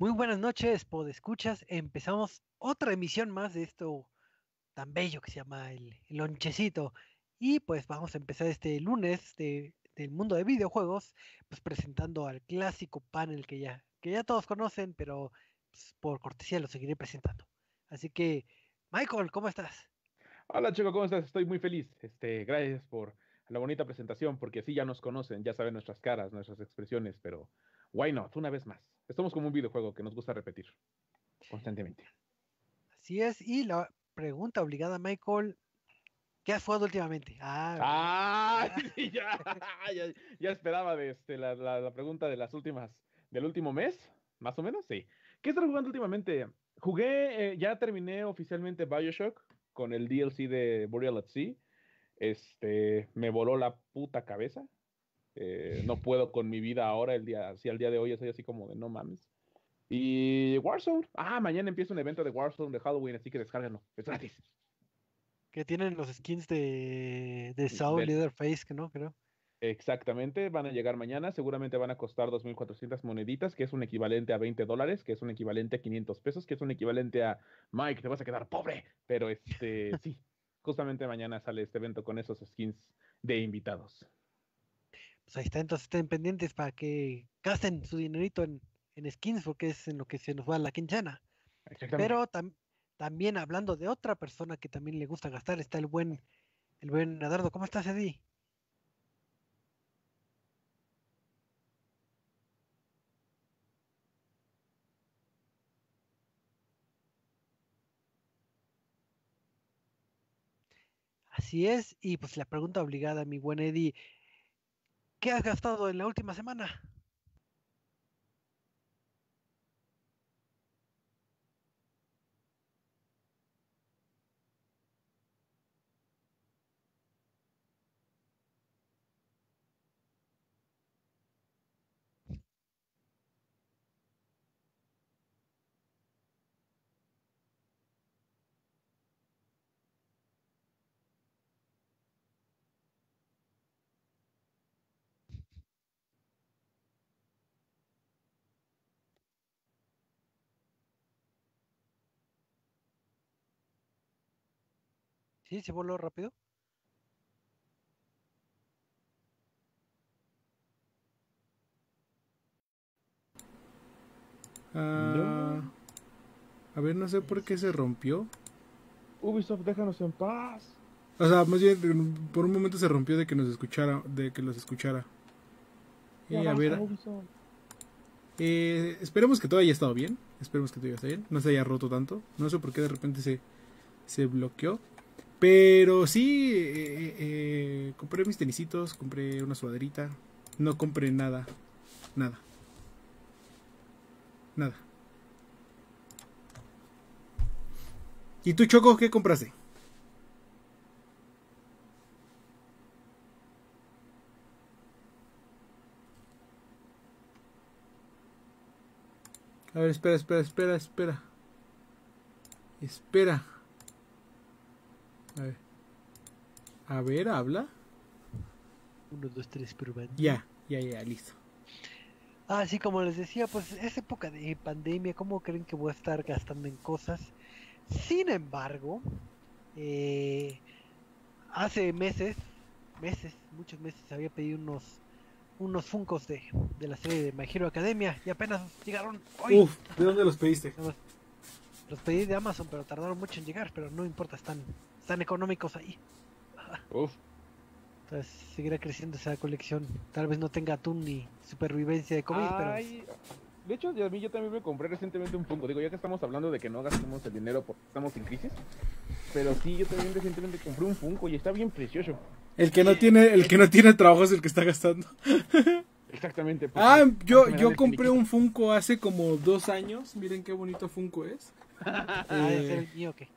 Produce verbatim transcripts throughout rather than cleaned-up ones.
Muy buenas noches, podescuchas. Empezamos otra emisión más de esto tan bello que se llama el, el lonchecito. Y pues vamos a empezar este lunes de, del mundo de videojuegos, pues presentando al clásico panel que ya, que ya todos conocen, pero pues, por cortesía lo seguiré presentando. Así que, Michael, ¿cómo estás? Hola chico, ¿cómo estás? Estoy muy feliz. Este, gracias por la bonita presentación, porque así ya nos conocen, ya saben nuestras caras, nuestras expresiones, pero why not? Una vez más. Estamos como un videojuego que nos gusta repetir constantemente. Así es, y la pregunta obligada, Michael, ¿qué has jugado últimamente? Ah, ¿verdad? ¡Ah! Ah, Sí, ya, ya, ya esperaba de este, la, la, la pregunta de las últimas, del último mes, más o menos, sí. ¿Qué estás jugando últimamente? Jugué, eh, ya terminé oficialmente BioShock con el D L C de Burial at Sea. Este, me voló la puta cabeza. Eh, no puedo con mi vida ahora, el día, así al día de hoy, estoy así como de no mames. Y Warzone, ah, mañana empieza un evento de Warzone de Halloween, así que descárganlo, es gratis. que tienen los skins de, de Saul, De- Leatherface, que no, creo. exactamente, van a llegar mañana, seguramente van a costar dos mil cuatrocientas moneditas, que es un equivalente a veinte dólares, que es un equivalente a quinientos pesos, que es un equivalente a Mike, te vas a quedar pobre, pero este, sí, justamente mañana sale este evento con esos skins de invitados. Pues ahí está, entonces estén pendientes para que gasten su dinerito en, en skins, porque es en lo que se nos va la quincena. Exactamente. Pero tam- también hablando de otra persona que también le gusta gastar, está el buen, el buen Nadardo. ¿Cómo estás, Eddie? Así es, y pues la pregunta obligada, mi buen Eddie, ¿qué has gastado en la última semana? ¿Sí? ¿Se voló rápido? No, Ah, a ver, no sé por qué se Es- rompió. Ubisoft, déjanos en paz. O sea, más bien por un momento se rompió de que nos escuchara, de que los escuchara. Ya Eh, a basta, ver, Ubisoft. eh, esperemos que todo haya estado bien. Esperemos que todo haya estado bien. No se haya roto tanto. No sé por qué de repente se, se bloqueó. Pero sí, eh, eh, eh, compré mis tenisitos, compré una sudaderita. No compré nada, nada, nada. ¿Y tú, Choco, qué compraste? A ver, espera, espera, espera, espera. Espera. A ver, a ver, habla. Uno, dos, tres, probando. Ya, ya, ya, listo. Así como les decía, pues es época de pandemia, ¿cómo creen que voy a estar gastando en cosas? Sin embargo, eh, hace meses, meses, muchos meses, había pedido unos, unos Funkos de, de la serie de My Hero Academia y apenas llegaron hoy. Uf, ¿de dónde los pediste? Nada más los pedí de Amazon, pero tardaron mucho en llegar, pero no importa, están, están económicos ahí. Uf. Entonces seguirá creciendo esa colección. Tal vez no tenga atún ni supervivencia de COVID, pero pues, Ay, de hecho, a mí yo también me compré recientemente un Funko. Digo, ya que estamos hablando de que no gastemos el dinero porque estamos en crisis. Pero sí, yo también recientemente compré un Funko y está bien precioso. El que no tiene, el que no tiene trabajo es el que está gastando. Exactamente, Ah, porque yo, aparte me dan yo el compré finiquito. un Funko hace como dos años. Miren qué bonito Funko es. ah, de ser Eh, el mío que.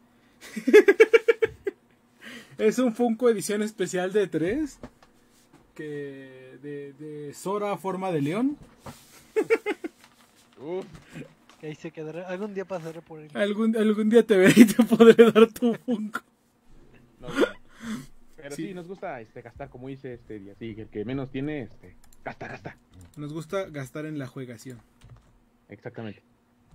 es un Funko edición especial de tres. Que de, de Sora a forma de león. Uf, Que ahí se quedará. Algún día pasaré por él. Algún, algún día te veré y te podré dar tu Funko. no, bueno. Pero sí, Sí, nos gusta este, gastar, como dice este día. Sí, el que menos tiene, este, gasta, gasta. nos gusta gastar en la juegación. Exactamente.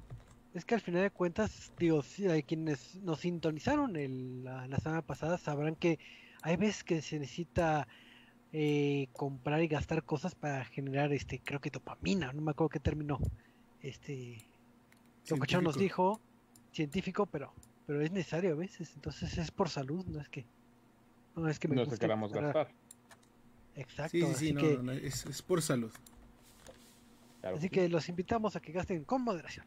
Es que al final de cuentas, digo, sí, hay quienes nos sintonizaron el, la, la semana pasada sabrán que hay veces que se necesita eh, comprar y gastar cosas para generar, este, creo que dopamina, no me acuerdo qué término, este, Locochón nos dijo, científico, pero, pero es necesario a veces, entonces es por salud, no es que, no es que me No guste se queramos gastar. gastar. Exacto, Sí, sí, sí, así no, que, no, no, es, es por salud. Claro así sí. que los invitamos a que gasten con moderación.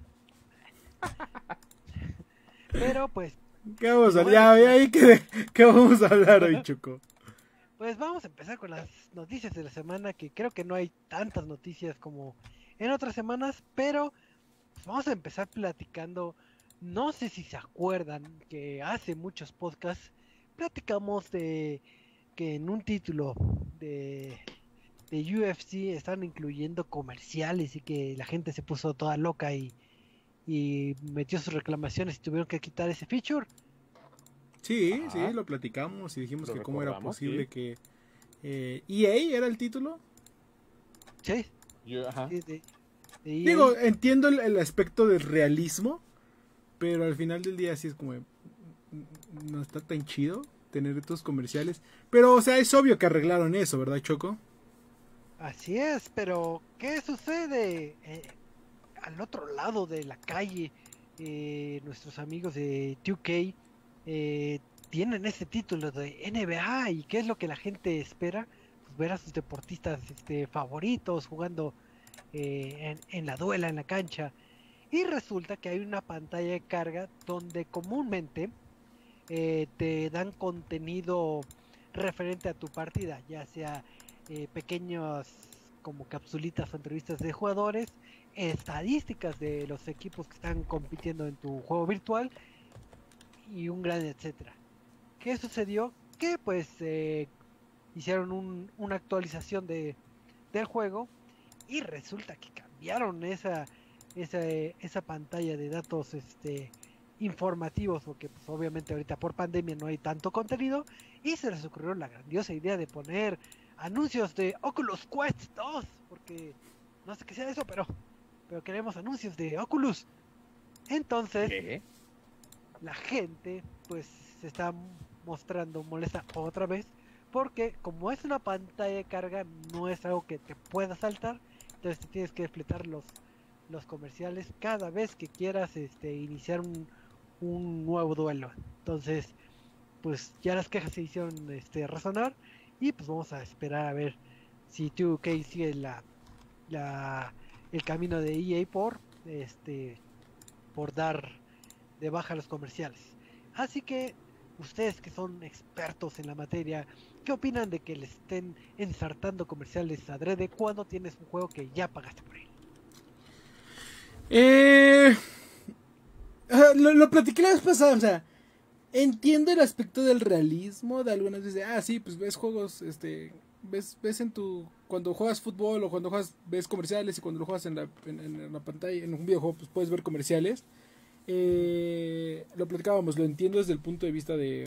Pero pues, ¿Qué vamos a lo ya, bueno, ya ahí que, ¿qué vamos a hablar hoy, Choco? pues vamos a empezar con las noticias de la semana, que creo que no hay tantas noticias como en otras semanas, pero pues vamos a empezar platicando. No sé si se acuerdan que hace muchos podcasts platicamos de que en un título de, de U F C están incluyendo comerciales y que la gente se puso toda loca y, y metió sus reclamaciones y tuvieron que quitar ese feature. Sí, Ajá. sí, lo platicamos y dijimos Lo que cómo era recordamos, posible sí. que eh, E A era el título. Sí, Yo, ajá. sí, de, de E A. Digo, entiendo el, el aspecto del realismo, pero al final del día sí es como mm, no está tan chido tener estos comerciales. Pero, o sea, es obvio que arreglaron eso, ¿verdad, Choco? Así es, pero ¿qué sucede eh, al otro lado de la calle? Eh, nuestros amigos de dos K eh, tienen ese título de N B A y ¿qué es lo que la gente espera? Pues ver a sus deportistas este, favoritos jugando eh, en, en la duela, en la cancha. Y resulta que hay una pantalla de carga donde comúnmente eh, te dan contenido referente a tu partida, ya sea eh, pequeños como capsulitas o entrevistas de jugadores, estadísticas de los equipos que están compitiendo en tu juego virtual y un gran etcétera. ¿Qué sucedió? Que pues eh, hicieron un, una actualización de, del juego y resulta que cambiaron esa, esa, esa pantalla de datos este, informativos, porque pues obviamente ahorita por pandemia no hay tanto contenido, y se les ocurrió la grandiosa idea de poner anuncios de Oculus Quest dos, porque no sé qué sea eso, pero, pero queremos anuncios de Oculus. Entonces, ¿Qué? la gente pues se está mostrando molesta otra vez, porque como es una pantalla de carga, no es algo que te pueda saltar, entonces te tienes que fletar los, los comerciales cada vez que quieras este, iniciar un, un nuevo duelo. Entonces, pues ya las quejas se hicieron este, razonar y pues vamos a esperar a ver si dos K sigue la, la, el camino de E A por, este, por dar de baja los comerciales. Así que ustedes que son expertos en la materia, ¿qué opinan de que le estén ensartando comerciales adrede cuando tienes un juego que ya pagaste por él? Eh, lo, lo platiqué la vez pasada, o sea, entiendo el aspecto del realismo, de algunas veces, ah, sí, pues ves juegos, este, ves, ves en tu, cuando juegas fútbol o cuando juegas, ves comerciales y cuando lo juegas en la, en, en la pantalla, en un videojuego, pues puedes ver comerciales. Eh, lo platicábamos, lo entiendo desde el punto de vista de,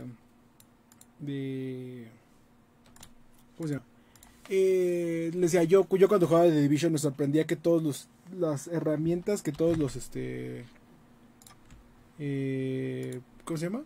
de, ¿cómo se llama? Eh, les decía, yo, yo cuando jugaba de The Division me sorprendía que todos los, las herramientas, que todos los, este, eh, ¿cómo se llama?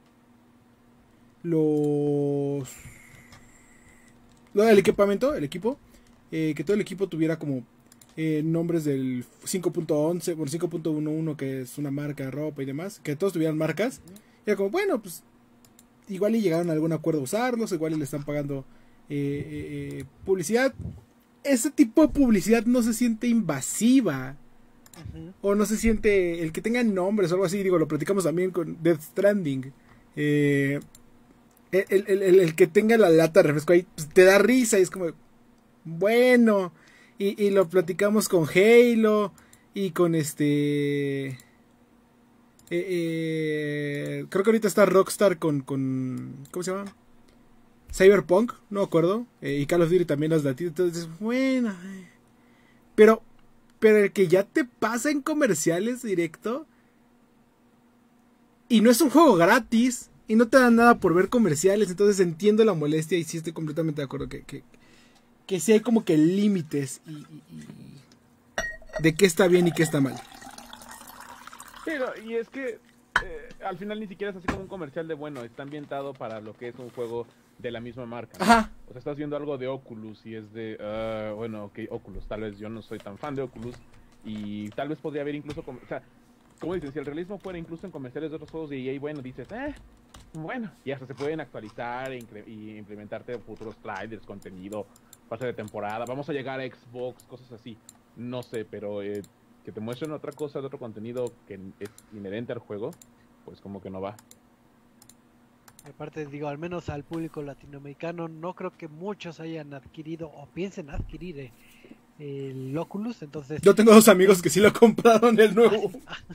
Los, lo del equipamiento, el equipo, eh, que todo el equipo tuviera como eh, nombres del cinco punto once, bueno, cinco punto once, que es una marca de ropa y demás, que todos tuvieran marcas. Y era como, bueno, pues igual y llegaron a algún acuerdo a usarlos, igual y le están pagando eh, eh, publicidad. Ese tipo de publicidad no se siente invasiva. Uh-huh. O no se siente el que tengan nombres o algo así. Digo, lo platicamos también con Death Stranding. Eh, el, el, el, el que tenga la lata de refresco ahí pues, te da risa y es como, bueno. Y, y lo platicamos con Halo y con este... Eh, eh, creo que ahorita está Rockstar con, con... ¿Cómo se llama? Cyberpunk, no me acuerdo. Eh, y Call of Duty también las datitas. Entonces, bueno. Pero, pero el que ya te pasa en comerciales directo. Y no es un juego gratis. Y no te dan nada por ver comerciales. Entonces entiendo la molestia y sí estoy completamente de acuerdo que... que que sí hay como que límites y, y, y de qué está bien y qué está mal. Sí, no, y es que eh, al final ni siquiera es así como un comercial de bueno, está ambientado para lo que es un juego de la misma marca, ¿no? Ajá. O sea, estás viendo algo de Oculus y es de, uh, bueno, ok, Oculus, tal vez yo no soy tan fan de Oculus y tal vez podría haber incluso, o sea, como dicen, si el realismo fuera incluso en comerciales de otros juegos de E A, bueno, dices, eh, bueno, y hasta se pueden actualizar e y implementarte futuros sliders, contenido, pase de temporada, vamos a llegar a Xbox, cosas así, no sé, pero eh, que te muestren otra cosa de otro contenido que es inherente al juego, pues como que no va. Aparte, digo, al menos al público latinoamericano, no creo que muchos hayan adquirido o piensen adquirir eh, el Oculus, entonces... Yo tengo dos amigos que sí lo compraron el nuevo.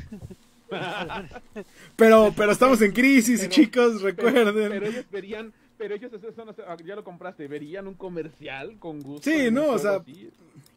pero, pero estamos en crisis, pero, chicos, recuerden. Pero, pero ellos verían, pero ellos eso, eso no, ya lo compraste, verían un comercial con gusto. Sí, no, o sea... Así.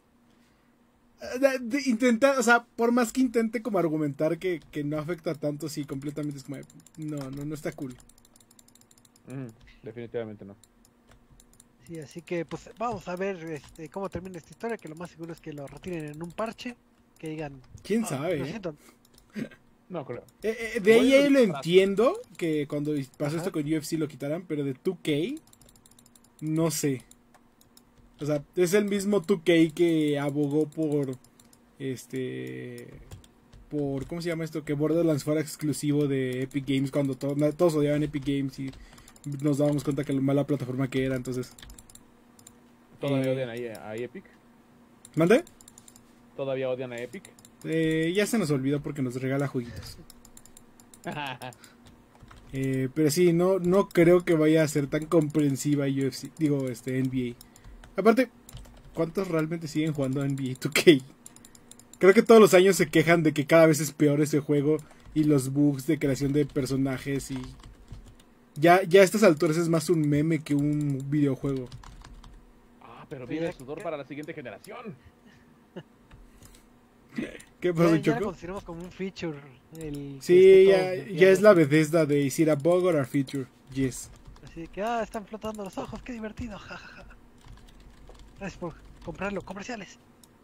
De, de intentar, o sea, por más que intente como argumentar que, que no afecta tanto, sí, completamente es como, no, no, no está cool. Mm, definitivamente no. Sí, así que pues vamos a ver este, cómo termina esta historia, que lo más seguro es que lo retiren en un parche, que digan... ¿Quién oh, sabe? Lo eh? siento. No creo. Eh, eh, de Bueno, E A lo para- entiendo, que cuando pasó Ajá. esto con U F C lo quitaran, pero de dos K, no sé. O sea, es el mismo dos K que abogó por, este, por, ¿cómo se llama esto? Que Borderlands fuera exclusivo de Epic Games cuando to todos odiaban Epic Games y nos dábamos cuenta que la mala plataforma que era, entonces. ¿Todavía Eh, odian a, a Epic? ¿Mande? ¿Todavía odian a Epic? Eh, ya se nos olvidó porque nos regala jueguitos. Eh, pero sí, no, no creo que vaya a ser tan comprensiva U F C, digo, este, N B A. Aparte, ¿cuántos realmente siguen jugando a N B A dos K? Creo que todos los años se quejan de que cada vez es peor ese juego y los bugs de creación de personajes y... Ya, ya a estas alturas es más un meme que un videojuego. Ah, pero Oye, viene ya- el sudor ya- para la siguiente generación. ¿Qué Ya, pasó, ya la Choco? consideramos como un feature. El, Sí, este, ya, todos ya decíamos. es la Bethesda de is it a bug or a feature. Yes. Así de que, ah, están flotando los ojos, qué divertido, jajaja. Gracias por comprarlo, comerciales.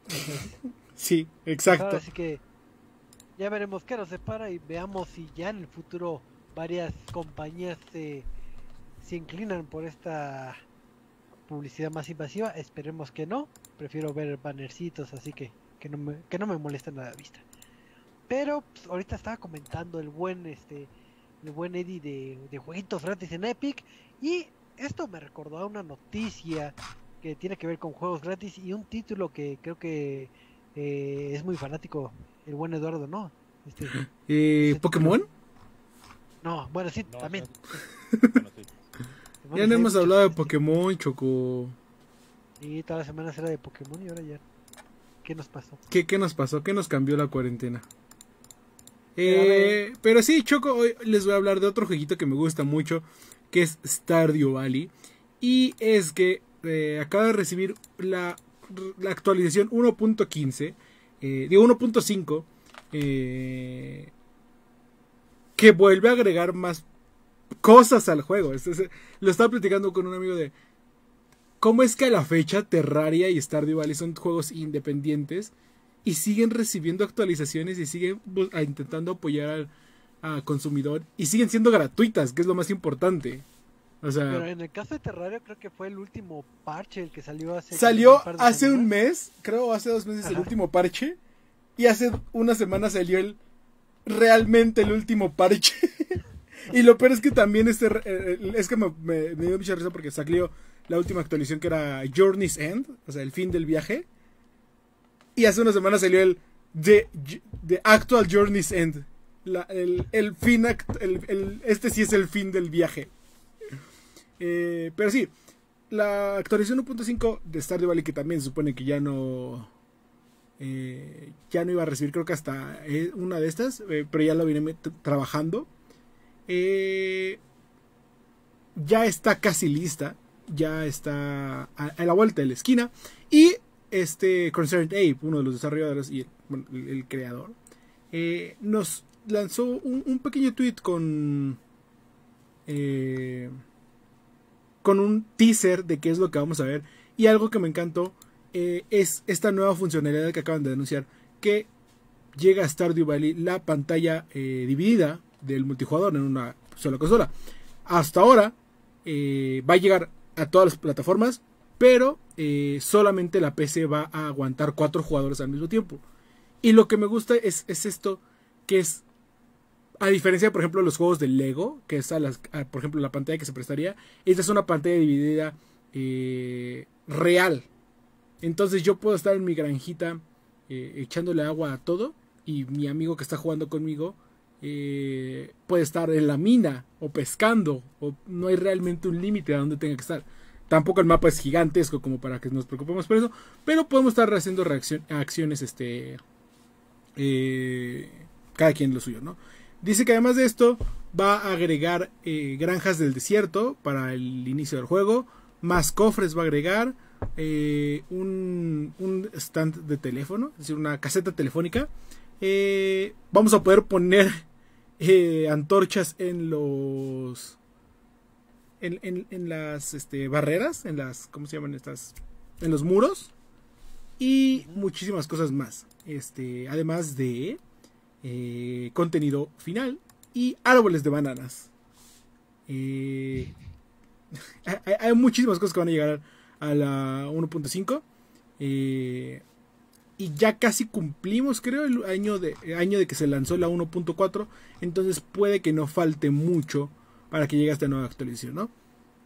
Sí, exacto. Ahora sí que ya veremos qué nos separa y veamos si ya en el futuro varias compañías se, se inclinan por esta publicidad más invasiva. Esperemos que no. Prefiero ver bannercitos, así que que no me, que no me molestan a la vista. Pero pues, ahorita estaba comentando el buen este el buen Eddie de, de jueguitos gratis en Epic, y esto me recordó a una noticia que tiene que ver con juegos gratis y un título que creo que eh, es muy fanático el buen Eduardo, ¿no? Este, Eh, ese ¿Pokémon? título- No, bueno, sí, No, también. no, bueno, sí. Bueno, Ya sí, no hay hemos muchos, hablado de este, Pokémon, Choco. Y toda la semana era de Pokémon y ahora ya. ¿Qué nos pasó? ¿Qué, ¿Qué nos pasó? ¿Qué nos cambió la cuarentena? Pero, a Eh, pero sí, Choco, hoy les voy a hablar de otro jueguito que me gusta mucho, que es Stardew Valley. Y es que eh, acaba de recibir la, la actualización uno punto quince, eh, digo uno punto cinco, eh, que vuelve a agregar más cosas al juego. Es- es- lo estaba platicando con un amigo de cómo es que a la fecha Terraria y Stardew Valley son juegos independientes y siguen recibiendo actualizaciones y siguen bu- a- intentando apoyar al a consumidor y siguen siendo gratuitas, que es lo más importante. O sea, Pero en el caso de Terrario creo que fue el último parche el que salió hace salió un par de hace un semanas. mes, creo hace dos meses el Ajá. último parche y hace una semana salió el realmente el último parche. Y lo peor es que también este re- eh, es que me, me- me dio mucha risa porque salió la última actualización que era Journey's End, o sea, el fin del viaje. Y hace una semana salió el The, the Actual Journey's End. La- el, el fin, act- el- el- este sí es el fin del viaje. Eh, pero sí, la actualización uno punto cinco de Stardew Valley, que también se supone que ya no eh, ya no iba a recibir, creo que hasta eh, una de estas, eh, pero ya lo vine trabajando. Eh, ya está casi lista, ya está a, a la vuelta de la esquina. Y este Concerned Ape, uno de los desarrolladores y el, bueno, el, el creador, eh, nos lanzó un, un pequeño tweet con eh, con un teaser de qué es lo que vamos a ver. Y algo que me encantó eh, es esta nueva funcionalidad que acaban de anunciar, que llega a Stardew Valley la pantalla eh, dividida del multijugador en una sola consola. Hasta ahora eh, va a llegar a todas las plataformas, pero eh, solamente la P C va a aguantar cuatro jugadores al mismo tiempo. Y lo que me gusta es, es esto, que es, a diferencia, por ejemplo, de los juegos de Lego, que es, a las, a, por ejemplo, la pantalla que se prestaría, esta es una pantalla dividida eh, real. Entonces yo puedo estar en mi granjita eh, echándole agua a todo, y mi amigo que está jugando conmigo eh, puede estar en la mina o pescando, o no hay realmente un límite a donde tenga que estar. Tampoco el mapa es gigantesco como para que nos preocupemos por eso, pero podemos estar haciendo reacción, acciones, este, eh, cada quien lo suyo, ¿no? Dice que además de esto va a agregar eh, granjas del desierto para el inicio del juego, más cofres va a agregar, eh, un, un stand de teléfono, es decir, una caseta telefónica. Eh, vamos a poder poner eh, antorchas en los en, en, en las este, barreras, en las, ¿cómo se llaman estas? En los muros, y muchísimas cosas más, este, además de eh, contenido final y árboles de bananas. eh, hay, hay muchísimas cosas que van a llegar a la uno punto cinco, eh, y ya casi cumplimos, creo, el año de, el año de que se lanzó la uno punto cuatro. Entonces puede que no falte mucho para que llegue esta nueva actualización, ¿no?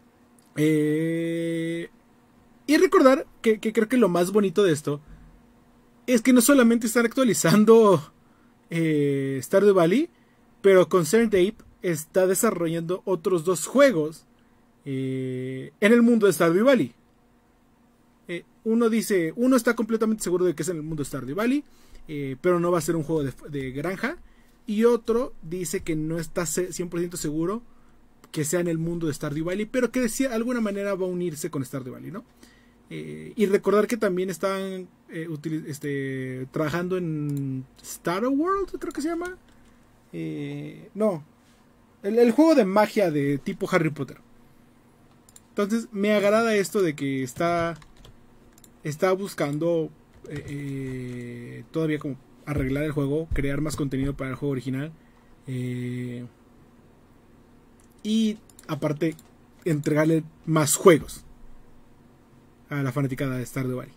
Eh, y recordar que, que creo que lo más bonito de esto es que no solamente están actualizando eh, Stardew Valley, pero Concerned Ape está desarrollando otros dos juegos eh, en el mundo de Stardew Valley. Eh, uno dice, uno está completamente seguro de que es en el mundo de Stardew Valley, eh, pero no va a ser un juego de, de granja. Y otro dice que no está cien por ciento seguro que sea en el mundo de Stardew Valley, pero que de alguna manera va a unirse con Stardew Valley, ¿no? Eh, y recordar que también están eh, este, trabajando en Star World, creo que se llama. Eh, no, el, el juego de magia de tipo Harry Potter. Entonces me agrada esto de que está está buscando eh, eh, todavía como arreglar el juego, crear más contenido para el juego original, eh, y aparte entregarle más juegos a la fanaticada de Stardew Valley.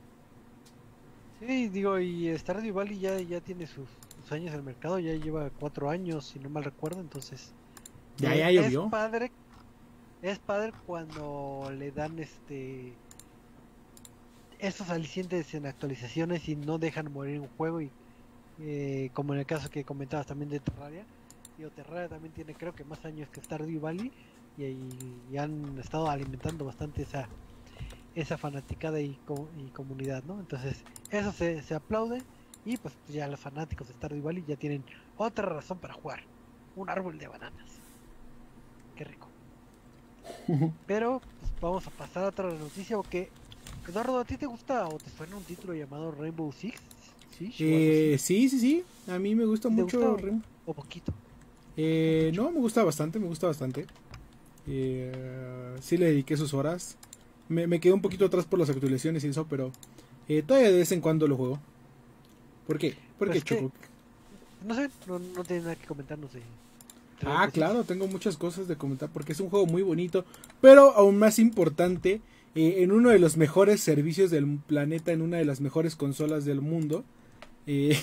Sí, digo, y Stardew Valley ya, ya tiene sus, sus años en el mercado, ya lleva cuatro años, si no mal recuerdo, entonces ya, eh, ya llovió. Es padre, es padre cuando le dan este estos alicientes en actualizaciones y no dejan morir un juego, y eh, como en el caso que comentabas también de Terraria. Digo, Terraria también tiene creo que más años que Stardew Valley, y, y han estado alimentando bastante esa esa fanaticada y, co y comunidad, ¿no? Entonces eso se, se aplaude, y pues ya los fanáticos de Stardew Valley ya tienen otra razón para jugar, un árbol de bananas. Qué rico. Pero pues, vamos a pasar a otra noticia, porque Eduardo, ¿a ti te gusta o te suena un título llamado Rainbow Six? ¿Sí? Eh, sí, sí, sí. A mí me gusta mucho. ¿Te gusta o, o poquito? Eh, no, me gusta bastante, me gusta bastante. Eh, sí le dediqué sus horas. Me, me quedé un poquito atrás por las actualizaciones y eso, pero eh, todavía de vez en cuando lo juego. ¿Por qué? ¿Por qué, Pues que, Choco? no sé, no, no tiene nada que comentar, no sé. Ah, claro, tengo muchas cosas de comentar porque es un juego muy bonito, pero aún más importante, eh, en uno de los mejores servicios del planeta, en una de las mejores consolas del mundo. Eh...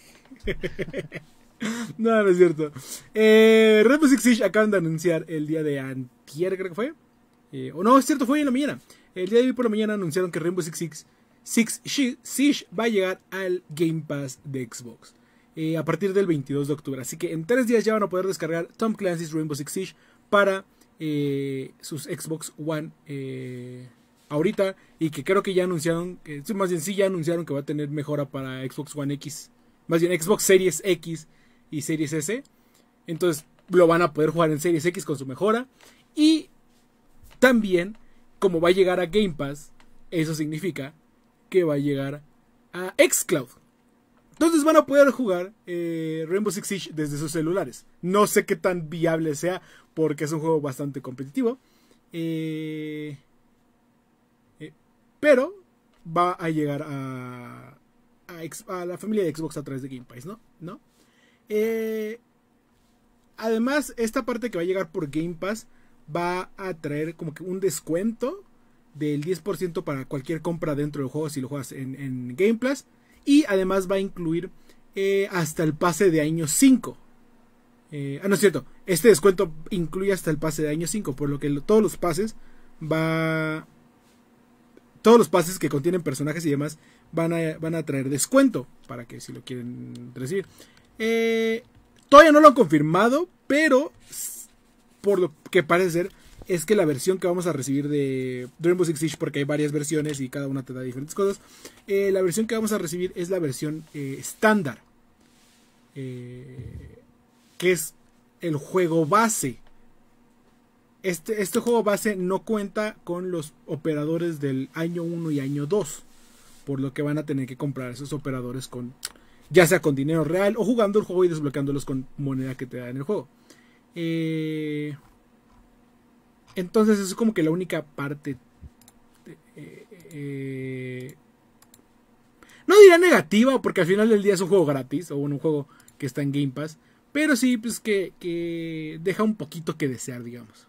no, no es cierto. Eh, Rainbow Six Siege acaban de anunciar el día de antier, creo que fue. Eh, o no, es cierto, fue en la mañana. El día de hoy por la mañana anunciaron que Rainbow Six Siege, Six Siege va a llegar al Game Pass de Xbox eh, a partir del veintidós de octubre. Así que en tres días ya van a poder descargar Tom Clancy's Rainbow Six Siege para eh, sus Xbox One eh, ahorita. Y que creo que ya anunciaron, que, más bien sí ya anunciaron que va a tener mejora para Xbox One X. Más bien Xbox Series X y Series S. Entonces lo van a poder jugar en Series X con su mejora. Y también, como va a llegar a Game Pass, eso significa que va a llegar a xCloud. Entonces van a poder jugar eh, Rainbow Six Siege desde sus celulares. No sé qué tan viable sea, porque es un juego bastante competitivo. Eh, eh, pero va a llegar a, a a, a la familia de Xbox a través de Game Pass, ¿no? ¿No? Eh, además, esta parte que va a llegar por Game Pass va a traer como que un descuento del diez por ciento para cualquier compra dentro del juego si lo juegas en, en Game Pass. Y además va a incluir eh, hasta el pase de año cinco. Eh, ah, no es cierto. Este descuento incluye hasta el pase de año cinco. Por lo que lo, todos los pases va... Todos los pases que contienen personajes y demás van a, van a traer descuento. Para que si lo quieren recibir. Eh, todavía no lo han confirmado. Pero por lo que parece ser, es que la versión que vamos a recibir de Rainbow Six Siege, porque hay varias versiones y cada una te da diferentes cosas, eh, la versión que vamos a recibir es la versión eh, estándar, eh, que es el juego base. Este, este juego base no cuenta con los operadores del año uno y año dos, por lo que van a tener que comprar esos operadores con, ya sea con dinero real o jugando el juego y desbloqueándolos con moneda que te da en el juego. Eh... Entonces es como que la única parte eh, eh, no diría negativa, porque al final del día es un juego gratis, o bueno, un juego que está en Game Pass, pero sí, pues que, que deja un poquito que desear, digamos.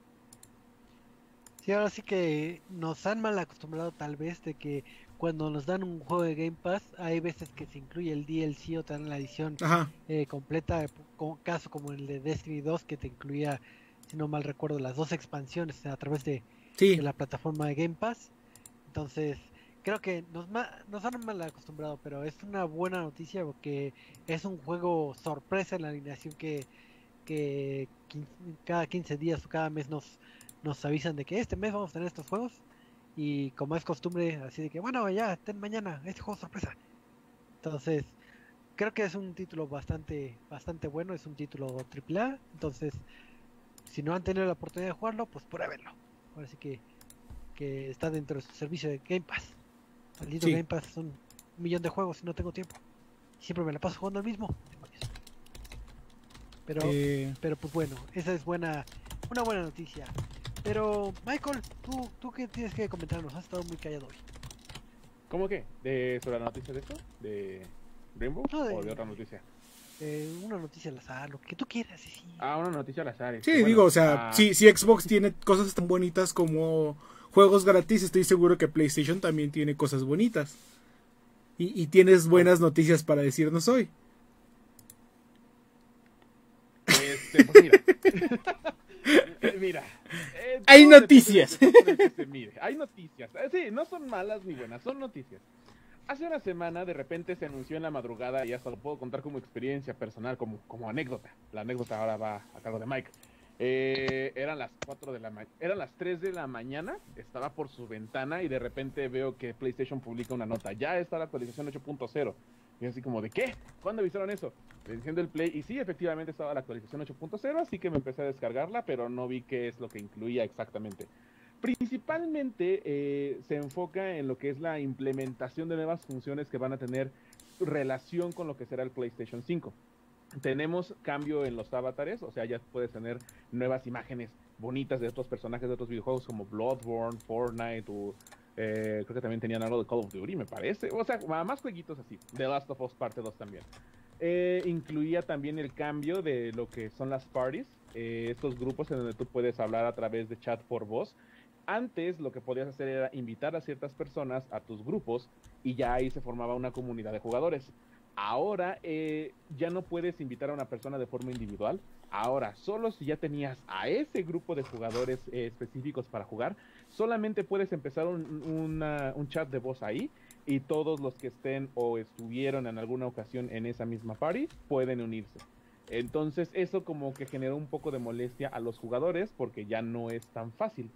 Sí, ahora sí que nos han mal acostumbrado tal vez de que cuando nos dan un juego de Game Pass, hay veces que se incluye el D L C o te dan la edición eh, completa, como, caso como el de Destiny dos, que te incluía, si no mal recuerdo, las dos expansiones a través de, sí. de la plataforma de Game Pass. Entonces, creo que nos, nos han mal acostumbrado, pero es una buena noticia porque es un juego sorpresa en la alineación que, que cada quince días o cada mes nos, nos avisan de que este mes vamos a tener estos juegos. Y como es costumbre, así de que, bueno, ya, ten mañana, este juego sorpresa. Entonces, creo que es un título bastante, bastante bueno, es un título triple A, entonces... Si no han tenido la oportunidad de jugarlo, pues pruébenlo. Ahora sí que, que está dentro de su servicio de Game Pass. Maldito sí. Game Pass son un millón de juegos y no tengo tiempo. Siempre me la paso jugando al mismo. Pero, eh... pero pues bueno, esa es buena, una buena noticia. Pero Michael, ¿tú, tú qué tienes que comentarnos? Has estado muy callado hoy. ¿Cómo que? ¿De, ¿Sobre la noticia de esto? ¿De Rainbow? No, de, ¿O de otra noticia? Eh, una noticia al azar, lo que tú quieras. Sí, sí. Ah, una noticia al azar. Sí, bueno, digo, o sea, ah, si, si Xbox tiene cosas tan bonitas como juegos gratis, estoy seguro que PlayStation también tiene cosas bonitas. Y, y tienes buenas noticias para decirnos hoy. Este, pues mira. mira. Eh, hay noticias. De, de, de, de, mire, hay noticias. Eh, sí, no son malas ni buenas, son noticias. Hace una semana de repente se anunció en la madrugada, y hasta lo puedo contar como experiencia personal, como, como anécdota. La anécdota ahora va a cargo de Mike. Eh, eran las cuatro de la mañana, eran las tres de la mañana, estaba por su ventana y de repente veo que PlayStation publica una nota. Ya está la actualización ocho punto cero. Y así como, ¿de qué? ¿Cuándo avisaron eso? Enciendo el Play y sí, efectivamente estaba la actualización ocho punto cero, así que me empecé a descargarla, pero no vi qué es lo que incluía exactamente. Principalmente eh, se enfoca en lo que es la implementación de nuevas funciones que van a tener relación con lo que será el PlayStation cinco. Tenemos cambio en los avatares, o sea, ya puedes tener nuevas imágenes bonitas de otros personajes de otros videojuegos como Bloodborne, Fortnite, o eh, creo que también tenían algo de Call of Duty, me parece. O sea, más jueguitos así. The Last of Us parte dos también. Eh, incluía también el cambio de lo que son las parties, eh, estos grupos en donde tú puedes hablar a través de chat por voz. Antes lo que podías hacer era invitar a ciertas personas a tus grupos y ya ahí se formaba una comunidad de jugadores. Ahora eh, ya no puedes invitar a una persona de forma individual. Ahora, solo si ya tenías a ese grupo de jugadores eh, específicos para jugar, solamente puedes empezar un, una, un chat de voz ahí y todos los que estén o estuvieron en alguna ocasión en esa misma party pueden unirse. Entonces eso como que generó un poco de molestia a los jugadores porque ya no es tan fácil.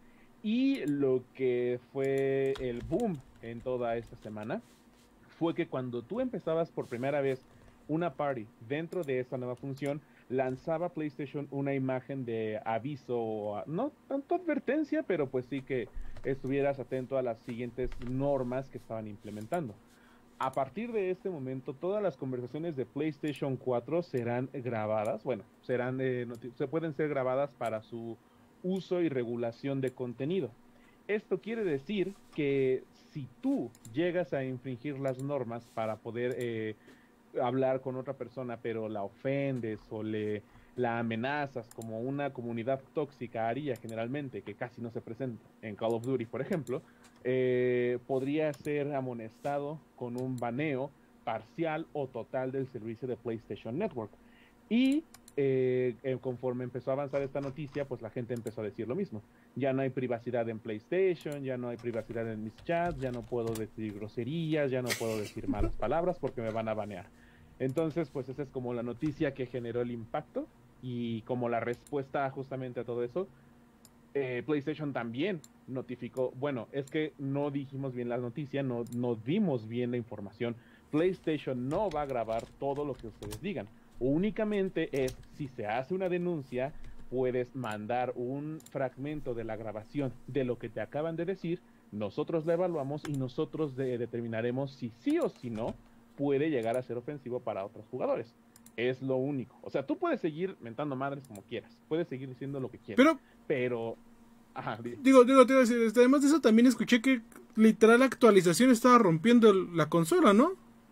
Y lo que fue el boom en toda esta semana fue que cuando tú empezabas por primera vez una party dentro de esta nueva función, lanzaba PlayStation una imagen de aviso, no tanto advertencia, pero pues sí que estuvieras atento a las siguientes normas que estaban implementando. A partir de este momento, todas las conversaciones de PlayStation cuatro serán grabadas, bueno, serán eh, se pueden ser grabadas para su uso y regulación de contenido. Esto quiere decir que si tú llegas a infringir las normas para poder eh, hablar con otra persona, pero la ofendes o le la amenazas como una comunidad tóxica haría generalmente, que casi no se presenta en Call of Duty, por ejemplo, eh, podría ser amonestado con un baneo parcial o total del servicio de PlayStation Network. Y eh, eh, conforme empezó a avanzar esta noticia, pues la gente empezó a decir lo mismo. Ya no hay privacidad en PlayStation, ya no hay privacidad en mis chats, ya no puedo decir groserías, ya no puedo decir malas palabras porque me van a banear. Entonces, pues esa es como la noticia que generó el impacto y como la respuesta justamente a todo eso, eh, PlayStation también notificó, bueno, es que no dijimos bien la noticia, no, no dimos bien la información. PlayStation no va a grabar todo lo que ustedes digan. Únicamente es, si se hace una denuncia, puedes mandar un fragmento de la grabación de lo que te acaban de decir, nosotros la evaluamos y nosotros de, determinaremos si sí o si no puede llegar a ser ofensivo para otros jugadores. Es lo único. O sea, tú puedes seguir mentando madres como quieras, puedes seguir diciendo lo que quieras, pero... pero ajá, digo, digo, te iba a decir, además de eso también escuché que literal la actualización estaba rompiendo el, la consola, ¿no?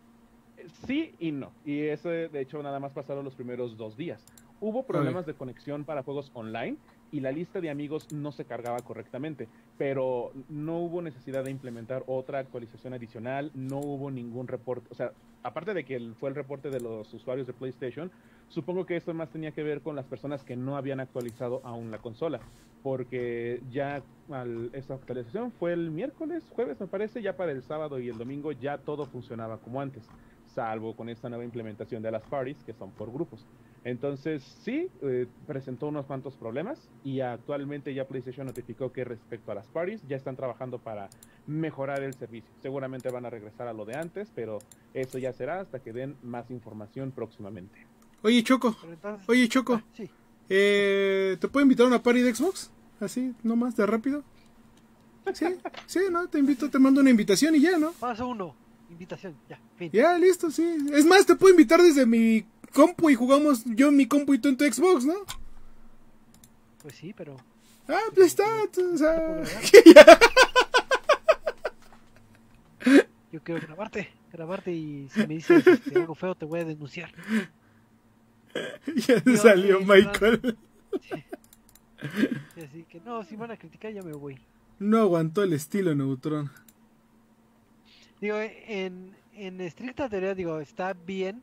Sí y no. Y eso, de hecho, nada más pasaron los primeros dos días. Hubo problemas de conexión para juegos online y la lista de amigos no se cargaba correctamente, pero no hubo necesidad de implementar otra actualización adicional, no hubo ningún reporte, o sea, aparte de que fue el reporte de los usuarios de PlayStation, supongo que esto más tenía que ver con las personas que no habían actualizado aún la consola, porque ya al, esta actualización fue el miércoles, jueves me parece, ya para el sábado y el domingo ya todo funcionaba como antes, salvo con esta nueva implementación de las parties, que son por grupos. Entonces, sí, eh, presentó unos cuantos problemas y actualmente ya PlayStation notificó que respecto a las parties ya están trabajando para mejorar el servicio. Seguramente van a regresar a lo de antes, pero eso ya será hasta que den más información próximamente. Oye, Choco, entonces, oye, Choco, ah, sí. eh, ¿te puedo invitar a una party de Xbox? Así, nomás, de rápido. Sí, sí, ¿no? Te invito, te mando una invitación y ya, ¿no? Paso uno. Invitación, ya, fin. Ya, listo, sí. Es más, te puedo invitar desde mi compu y jugamos yo en mi compu y tú en tu Xbox, ¿no? Pues sí, pero... Ah, pues está, o sea... Yo quiero grabarte, grabarte y si me dices este, algo feo te voy a denunciar. Ya se salió Michael. Sí. Sí, así que no, si van a criticar ya me voy. No aguantó el estilo Neutron. Digo, en, en estricta teoría, digo, está bien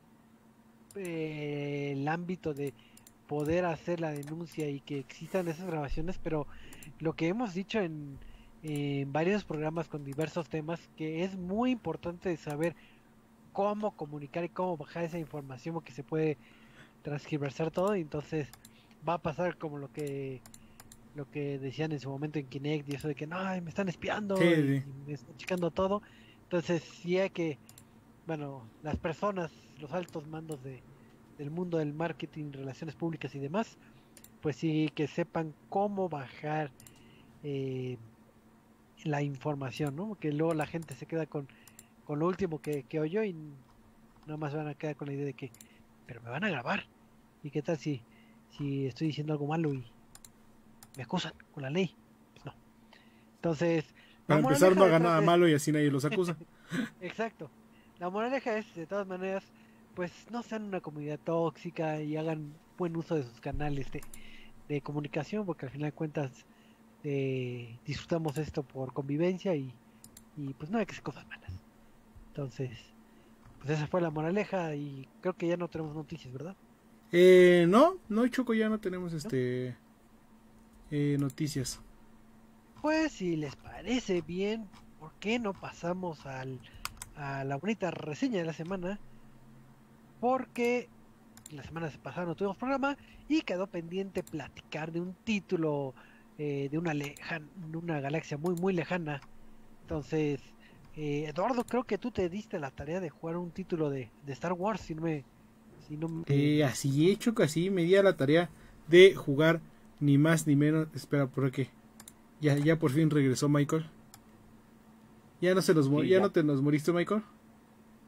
eh, el ámbito de poder hacer la denuncia y que existan esas grabaciones, pero lo que hemos dicho en, en varios programas con diversos temas, que es muy importante saber cómo comunicar y cómo bajar esa información, porque se puede transgiversar todo, y entonces va a pasar como lo que lo que decían en su momento en Kinect y eso de que no, me están espiando sí, y, sí. y me están checando todo. Entonces sí hay que, bueno, las personas, los altos mandos de, del mundo del marketing, relaciones públicas y demás, pues sí que sepan cómo bajar eh, la información, ¿no? Que luego la gente se queda con, con lo último que, que oyó y nada más van a quedar con la idea de que, pero me van a grabar. ¿Y qué tal si, si estoy diciendo algo malo y me acusan con la ley? Pues no. Entonces... Para empezar no haga nada es... malo y así nadie los acusa. Exacto. La moraleja es, de todas maneras, pues no sean una comunidad tóxica y hagan buen uso de sus canales de, de comunicación, porque al final de cuentas eh, disfrutamos esto por convivencia y, y pues no hay que hacer cosas malas. Entonces, pues esa fue la moraleja y creo que ya no tenemos noticias, ¿verdad? Eh, no, no, Choco, ya no tenemos este ¿no? eh, noticias. Pues si les parece bien, ¿por qué no pasamos al, a la bonita reseña de la semana? Porque la semana pasada no tuvimos programa y quedó pendiente platicar de un título eh, de una lejan, de una galaxia muy muy lejana. Entonces, eh, Eduardo, creo que tú te diste la tarea de jugar un título de, de Star Wars, si no me... Si no me... Eh, así he hecho, casi me di a la tarea de jugar ni más ni menos. Espera, ¿por qué? Ya, ya por fin regresó Michael. Ya no se nos sí, ya, ya no te nos moriste, Michael.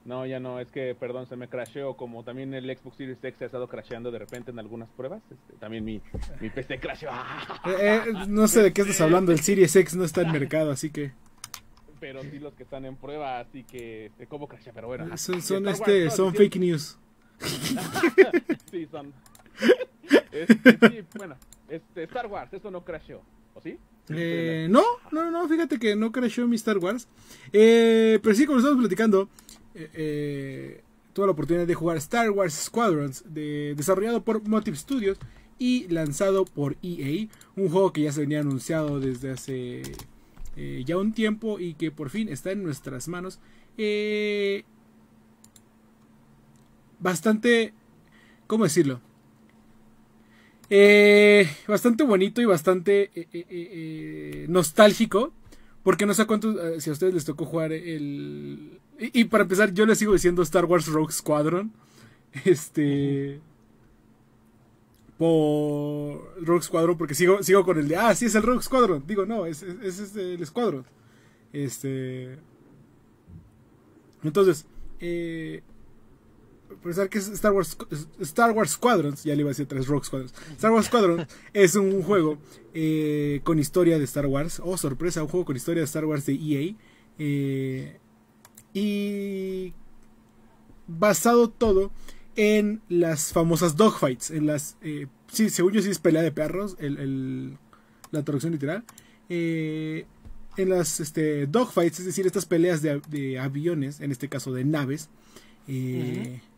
No, ya no, es que, perdón, se me crasheó, como también el Xbox Series X ha estado crasheando de repente en algunas pruebas, este, también mi, mi P C crasheó. Eh, eh, no sé de qué estás hablando, el Series X no está en mercado, así que... Pero sí los que están en prueba, así que, este, ¿cómo crashea? Pero bueno. Son, son, este, Wars, son fake news. Sí, son. Este, sí, bueno, este, Star Wars, eso no crasheó, ¿o sí? Eh, no, no, no, fíjate que no crasheó mi Star Wars. Eh, pero sí, como estamos platicando, eh, eh, tuve la oportunidad de jugar Star Wars Squadrons, de, desarrollado por Motive Studios y lanzado por E A. Un juego que ya se venía anunciado desde hace eh, ya un tiempo y que por fin está en nuestras manos. Eh, bastante, ¿cómo decirlo? Eh, bastante bonito y bastante eh, eh, eh, nostálgico. Porque no sé cuántos, eh, si a ustedes les tocó jugar el... Y, y para empezar, yo les sigo diciendo Star Wars Rogue Squadron. Este... Por Rogue Squadron, porque sigo, sigo con el de... Ah, sí, es el Rogue Squadron. Digo, no, es, es, es el Squadron. Este... Entonces, eh... pensar que es Star Wars Star Wars Squadrons, ya le iba a decir tres Rogue Squadrons. Star Wars Squadrons es un juego eh, con historia de Star Wars. Oh, sorpresa, un juego con historia de Star Wars de E A. Eh, y basado todo en las famosas dogfights. En las, eh, sí, según yo sí es pelea de perros, el, el, la traducción literal. Eh, en las este, dogfights, es decir, estas peleas de, de aviones, en este caso de naves. Eh, uh-huh.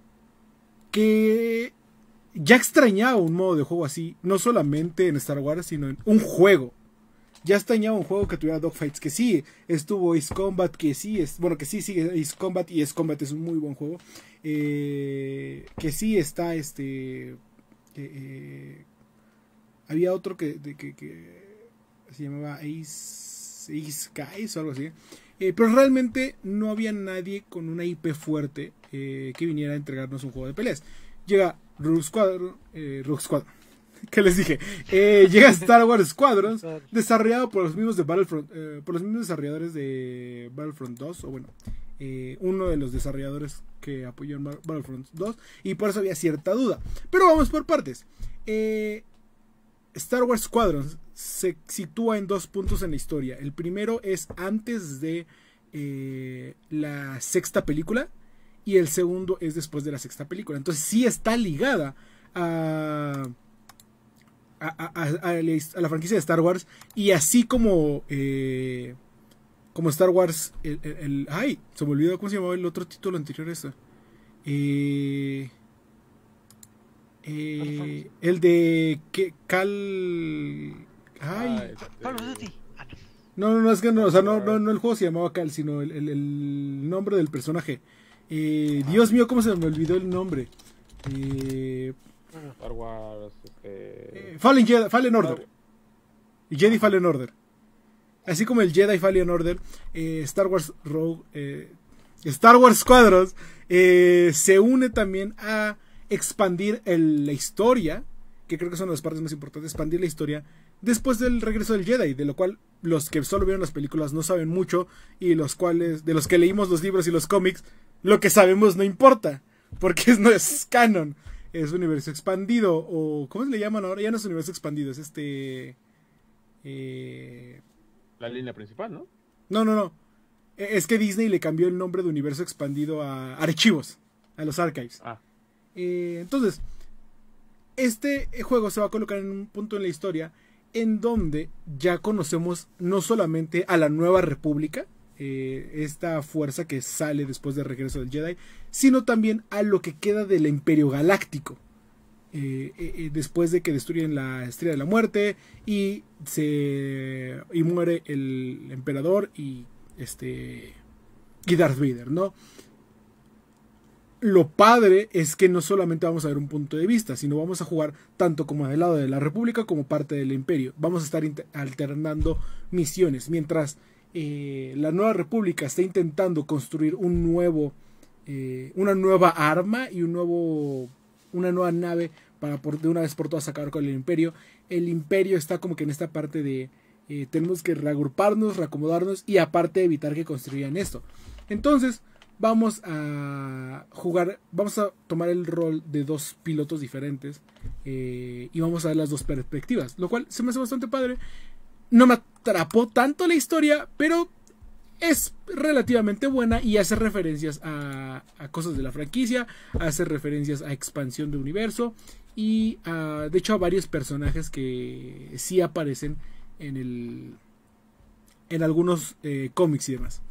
Que ya extrañaba un modo de juego así, no solamente en Star Wars, sino en un juego. Ya extrañaba un juego que tuviera dogfights, que sí estuvo Ace Combat, que sí es, bueno, que sí sigue Ace Combat, y Ace Combat es un muy buen juego. Eh, que sí está este. Eh, eh, había otro que, de, que, que se llamaba Ace, Ace Guys o algo así. Eh, pero realmente no había nadie con una I P fuerte eh, que viniera a entregarnos un juego de peleas. Llega Rogue Squadron, eh, Rogue Squadron, ¿qué les dije? Eh, llega Star Wars Squadrons, desarrollado por los mismos de Battlefront, eh, por los mismos desarrolladores de Battlefront dos, o bueno, eh, uno de los desarrolladores que apoyó en Battlefront dos, y por eso había cierta duda. Pero vamos por partes. Eh, Star Wars Squadrons se sitúa en dos puntos en la historia. El primero es antes de eh, la sexta película, y el segundo es después de la sexta película. Entonces sí está ligada a, a, a, a, a la franquicia de Star Wars, y así como eh, como Star Wars el, el, el, ay, se me olvidó cómo se llamaba el otro título anterior a esto. Eh, eh, el de que Cal ay no no no es que no, o sea, no, no, no el juego se llamaba Cal, sino el, el, el nombre del personaje. Eh, Dios mío, cómo se me olvidó el nombre. Eh, Star Wars este... eh, Fallen, Jedi, Fallen Order y Jedi Fallen Order. Así como el Jedi Fallen Order, eh, Star Wars Rogue eh, Star Wars Squadrons eh, se une también a expandir el, la historia, que creo que son las partes más importantes, expandir la historia después del regreso del Jedi, de lo cual los que solo vieron las películas no saben mucho, y los cuales, de los que leímos los libros y los cómics, lo que sabemos no importa, porque no es canon, es universo expandido, o ¿cómo se le llaman ahora? Ya no es universo expandido, es este... Eh... La línea principal, ¿no? No, no, no. Es que Disney le cambió el nombre de universo expandido a archivos, a los archives. Ah. Eh, entonces, este juego se va a colocar en un punto en la historia en donde ya conocemos no solamente a la Nueva República, eh, esta fuerza que sale después del regreso del Jedi, sino también a lo que queda del Imperio Galáctico. Eh, eh, después de que destruyen la Estrella de la Muerte y se y muere el emperador y este y Darth Vader, ¿no? Lo padre es que no solamente vamos a ver un punto de vista, sino vamos a jugar tanto como del lado de la República como parte del Imperio. Vamos a estar alternando misiones mientras eh, la Nueva República está intentando construir un nuevo eh, una nueva arma y un nuevo una nueva nave para por, de una vez por todas acabar con el Imperio. El Imperio está como que en esta parte de eh, tenemos que reagruparnos, reacomodarnos y aparte evitar que construyan esto. Entonces vamos a jugar, vamos a tomar el rol de dos pilotos diferentes eh, y vamos a ver las dos perspectivas, lo cual se me hace bastante padre. No me atrapó tanto la historia, pero es relativamente buena y hace referencias a, a cosas de la franquicia, hace referencias a expansión de universo y a, de hecho a varios personajes que sí aparecen en el en algunos eh, cómics y demás.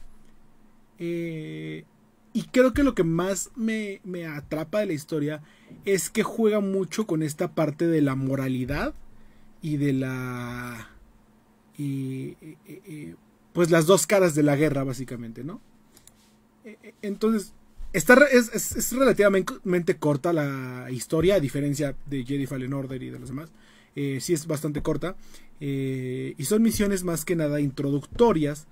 Eh, y creo que lo que más me, me atrapa de la historia es que juega mucho con esta parte de la moralidad y de la y, y, y, pues las dos caras de la guerra, básicamente, ¿no? Entonces, está, es, es, es relativamente corta la historia, a diferencia de Jedi Fallen Order y de los demás. Eh, sí es bastante corta. Eh, y son misiones más que nada introductorias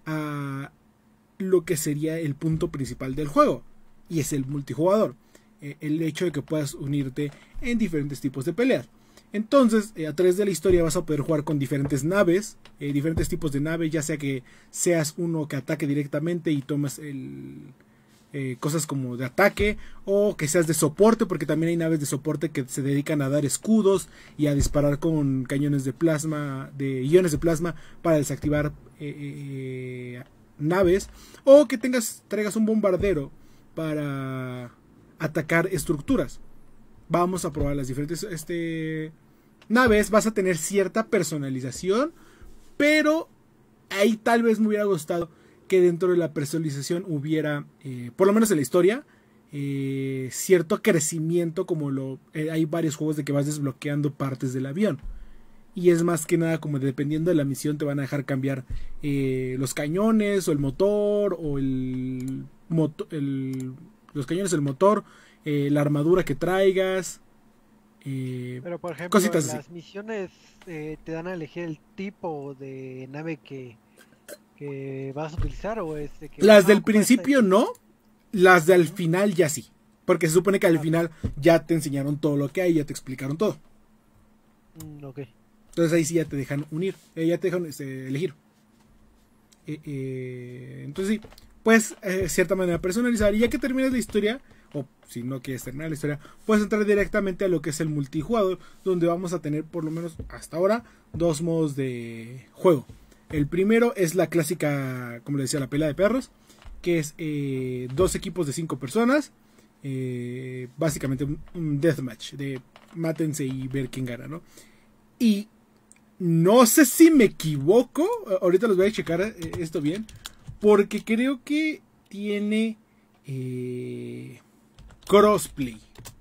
a lo que sería el punto principal del juego. Y es el multijugador. Eh, el hecho de que puedas unirte en diferentes tipos de peleas. Entonces, eh, a través de la historia vas a poder jugar con diferentes naves, eh, diferentes tipos de naves, ya sea que seas uno que ataque directamente y tomas el, eh, cosas como de ataque, o que seas de soporte, porque también hay naves de soporte que se dedican a dar escudos y a disparar con cañones de plasma, de iones de plasma para desactivar eh, eh, naves, o que tengas, traigas un bombardero para atacar estructuras. Vamos a probar las diferentes este, naves. Vas a tener cierta personalización, pero ahí tal vez me hubiera gustado que dentro de la personalización hubiera, eh, por lo menos en la historia, eh, cierto crecimiento, como lo eh, hay varios juegos de que vas desbloqueando partes del avión. Y es más que nada como dependiendo de la misión te van a dejar cambiar eh, los cañones o el motor o el, moto, el los cañones, el motor, Eh, la armadura que traigas, eh, pero por ejemplo cositas las así. misiones eh, te dan a elegir el tipo de nave que, que vas a utilizar, o es de que Las no, del ocupa esta principio y- no, las del Ujú. final ya sí, porque se supone que al Ah, final ya te enseñaron todo lo que hay, ya te explicaron todo. mm, ok. Entonces ahí sí ya te dejan unir, eh, ya te dejan este, elegir. Eh, eh, entonces sí, pues eh, de cierta manera personalizar, y ya que terminas la historia, o si no quieres terminar la historia, puedes entrar directamente a lo que es el multijugador, donde vamos a tener por lo menos hasta ahora dos modos de juego. El primero es la clásica, como le decía, la pelea de perros, que es eh, dos equipos de cinco personas, eh, básicamente un, un deathmatch de mátense y ver quién gana, ¿no? Y no sé si me equivoco, ahorita los voy a checar eh, esto bien, porque creo que tiene eh, crossplay.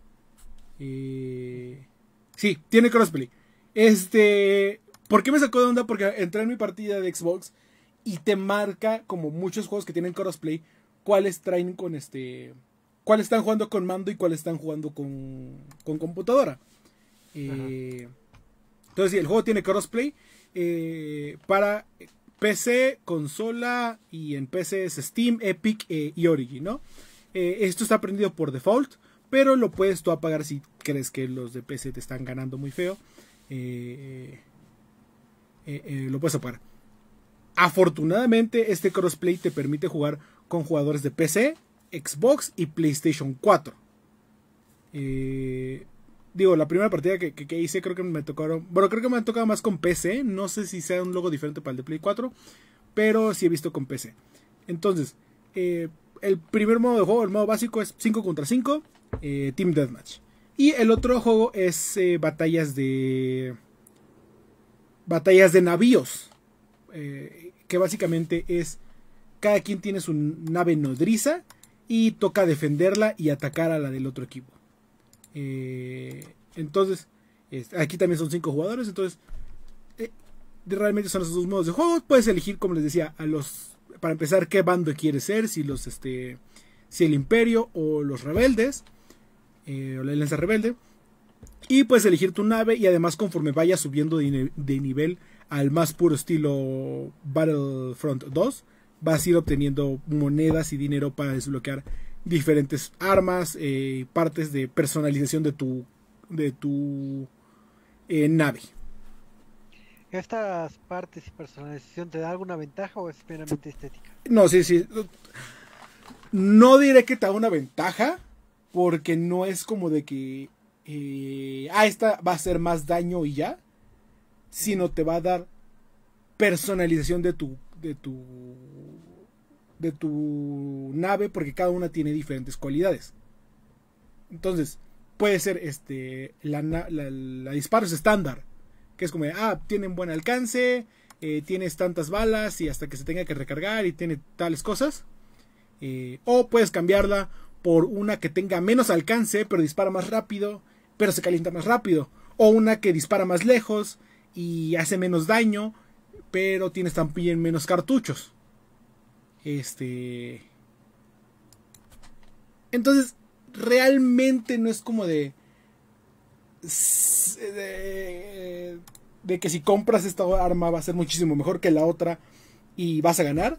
Eh, sí, tiene crossplay. Este, ¿por qué me sacó de onda? Porque entré en mi partida de Xbox y te marca, como muchos juegos que tienen crossplay, cuáles traen con este, cuáles están jugando con mando y cuáles están jugando con, con computadora. Eh, entonces, sí, el juego tiene crossplay eh, para P C, consola, y en P C es Steam, Epic eh, y Origin, ¿no? Eh, esto está prendido por default, pero lo puedes tú apagar si crees que los de P C te están ganando muy feo. Eh, eh, eh, lo puedes apagar. Afortunadamente, este crossplay te permite jugar con jugadores de P C, Xbox y PlayStation cuatro. Eh, digo, la primera partida que, que, que hice creo que me tocaron... Bueno, creo que me ha tocado más con P C. No sé si sea un logo diferente para el de Play cuatro, pero sí he visto con P C. Entonces, eh, el primer modo de juego, el modo básico, es cinco contra cinco, eh, Team Deathmatch. Y el otro juego es eh, batallas de... Batallas de navíos. Eh, que básicamente es... Cada quien tiene su nave nodriza y toca defenderla y atacar a la del otro equipo. Eh, entonces, este, aquí también son cinco jugadores. Entonces, eh, realmente son esos dos modos de juego. Puedes elegir, como les decía, a los... Para empezar, qué bando quieres ser, si los este si el Imperio o los rebeldes, eh, o la Alianza Rebelde. Y puedes elegir tu nave, y además conforme vayas subiendo de, de nivel al más puro estilo Battlefront dos, vas a ir obteniendo monedas y dinero para desbloquear diferentes armas, eh, partes de personalización de tu de tu eh, nave. ¿Estas partes y personalización te da alguna ventaja o es meramente estética? No, sí, sí. no diré que te da una ventaja, porque no es como de que, eh, ah, esta va a hacer más daño y ya, sino te va a dar personalización de tu, de tu, de tu nave, porque cada una tiene diferentes cualidades. Entonces, puede ser este, la, la, la disparos estándar, que es como, de, ah, tienen buen alcance, eh, tienes tantas balas y hasta que se tenga que recargar y tiene tales cosas. Eh, o puedes cambiarla por una que tenga menos alcance, pero dispara más rápido, pero se calienta más rápido. O una que dispara más lejos y hace menos daño, pero tienes también menos cartuchos. Este... Entonces, realmente no es como de... De, de que si compras esta arma va a ser muchísimo mejor que la otra y vas a ganar.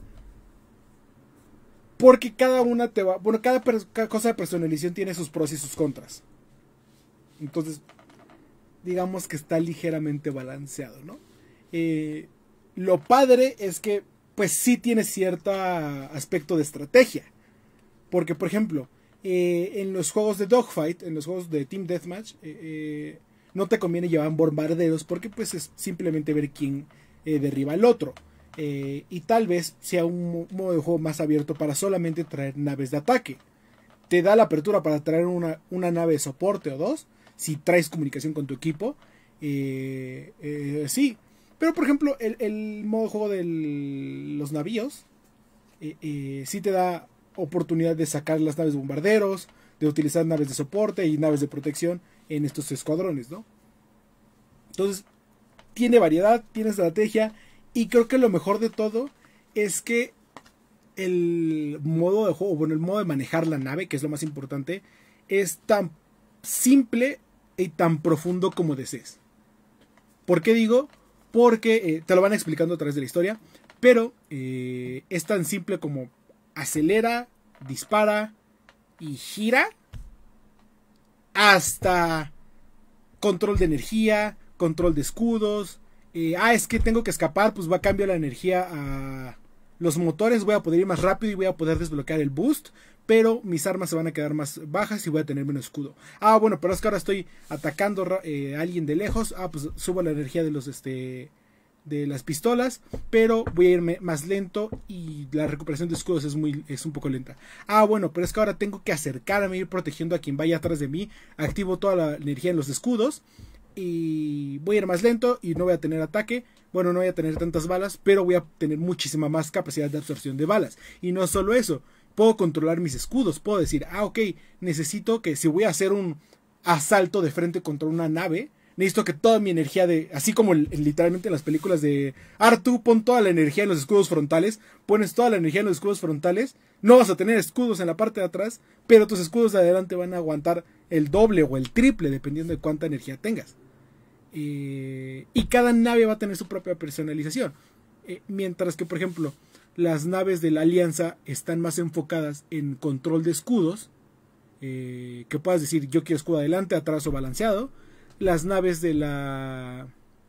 Porque cada una te va... Bueno, cada, cada cosa de personalización tiene sus pros y sus contras. Entonces, digamos que está ligeramente balanceado, ¿no? Eh, lo padre es que, pues sí tiene cierto aspecto de estrategia. Porque, por ejemplo, eh, en los juegos de Dogfight, en los juegos de Team Deathmatch, eh, eh, no te conviene llevar bombarderos porque pues es simplemente ver quién eh, derriba al otro. Eh, y tal vez sea un modo de juego más abierto para solamente traer naves de ataque. Te da la apertura para traer una, una nave de soporte o dos, si traes comunicación con tu equipo. Eh, eh, sí, pero por ejemplo, el, el modo de juego de los navíos, eh, eh, sí te da oportunidad de sacar las naves de bombarderos, de utilizar naves de soporte y naves de protección en estos escuadrones, ¿no? Entonces, tiene variedad, tiene estrategia. Y creo que lo mejor de todo es que el modo de juego, bueno, el modo de manejar la nave, que es lo más importante, es tan simple y tan profundo como desees. ¿Por qué digo? Porque eh, te lo van explicando a través de la historia, pero eh, es tan simple como acelera, dispara y gira, hasta control de energía, control de escudos. Eh, ah, es que tengo que escapar, pues va a cambiar la energía a los motores, voy a poder ir más rápido y voy a poder desbloquear el boost, pero mis armas se van a quedar más bajas y voy a tener menos escudo. Ah, bueno, pero es que ahora estoy atacando eh, a alguien de lejos, ah, pues subo la energía de los, este, de las pistolas, pero voy a irme más lento y la recuperación de escudos es, muy, es un poco lenta. Ah, bueno, pero es que ahora tengo que acercarme, ir protegiendo a quien vaya atrás de mí, activo toda la energía en los escudos, y voy a ir más lento y no voy a tener ataque, bueno, no voy a tener tantas balas, pero voy a tener muchísima más capacidad de absorción de balas. Y no solo eso, puedo controlar mis escudos, puedo decir, ah, ok, necesito que si voy a hacer un asalto de frente contra una nave, necesito que toda mi energía de, así como literalmente en las películas de Artu, pon toda la energía en los escudos frontales, pones toda la energía en los escudos frontales, no vas a tener escudos en la parte de atrás, pero tus escudos de adelante van a aguantar el doble o el triple, dependiendo de cuánta energía tengas. Eh, y cada nave va a tener su propia personalización. Eh, mientras que, por ejemplo, las naves de la Alianza están más enfocadas en control de escudos. Eh, que puedas decir, yo quiero escudo adelante, atrás o balanceado. Las naves de la...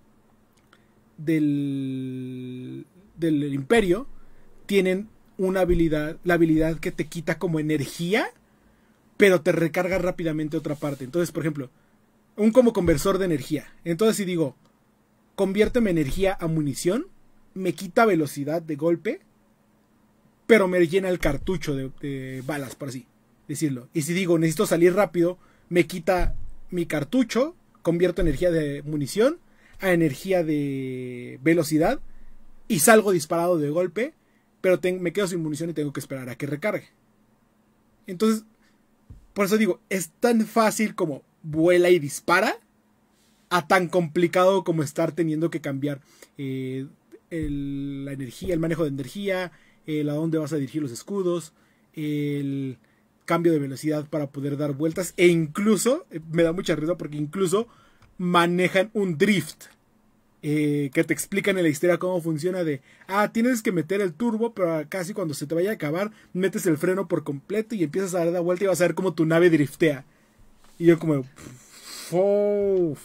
Del, del Imperio tienen una habilidad, la habilidad que te quita como energía, pero te recarga rápidamente otra parte. Entonces, por ejemplo, un como conversor de energía. Entonces, si digo, conviérteme energía a munición, me quita velocidad de golpe, pero me llena el cartucho de, de balas, por así decirlo. Y si digo, necesito salir rápido, me quita mi cartucho, convierto energía de munición a energía de velocidad y salgo disparado de golpe, pero ten, me quedo sin munición y tengo que esperar a que recargue. Entonces, por eso digo, es tan fácil como vuela y dispara, a tan complicado como estar teniendo que cambiar eh, el, la energía, el manejo de energía, el a dónde vas a dirigir los escudos, el cambio de velocidad para poder dar vueltas, e incluso, me da mucha risa porque incluso manejan un drift, eh, que te explican en la historia cómo funciona de, ah, tienes que meter el turbo, pero casi cuando se te vaya a acabar, metes el freno por completo y empiezas a dar la vuelta y vas a ver cómo tu nave driftea. Y yo como, oh,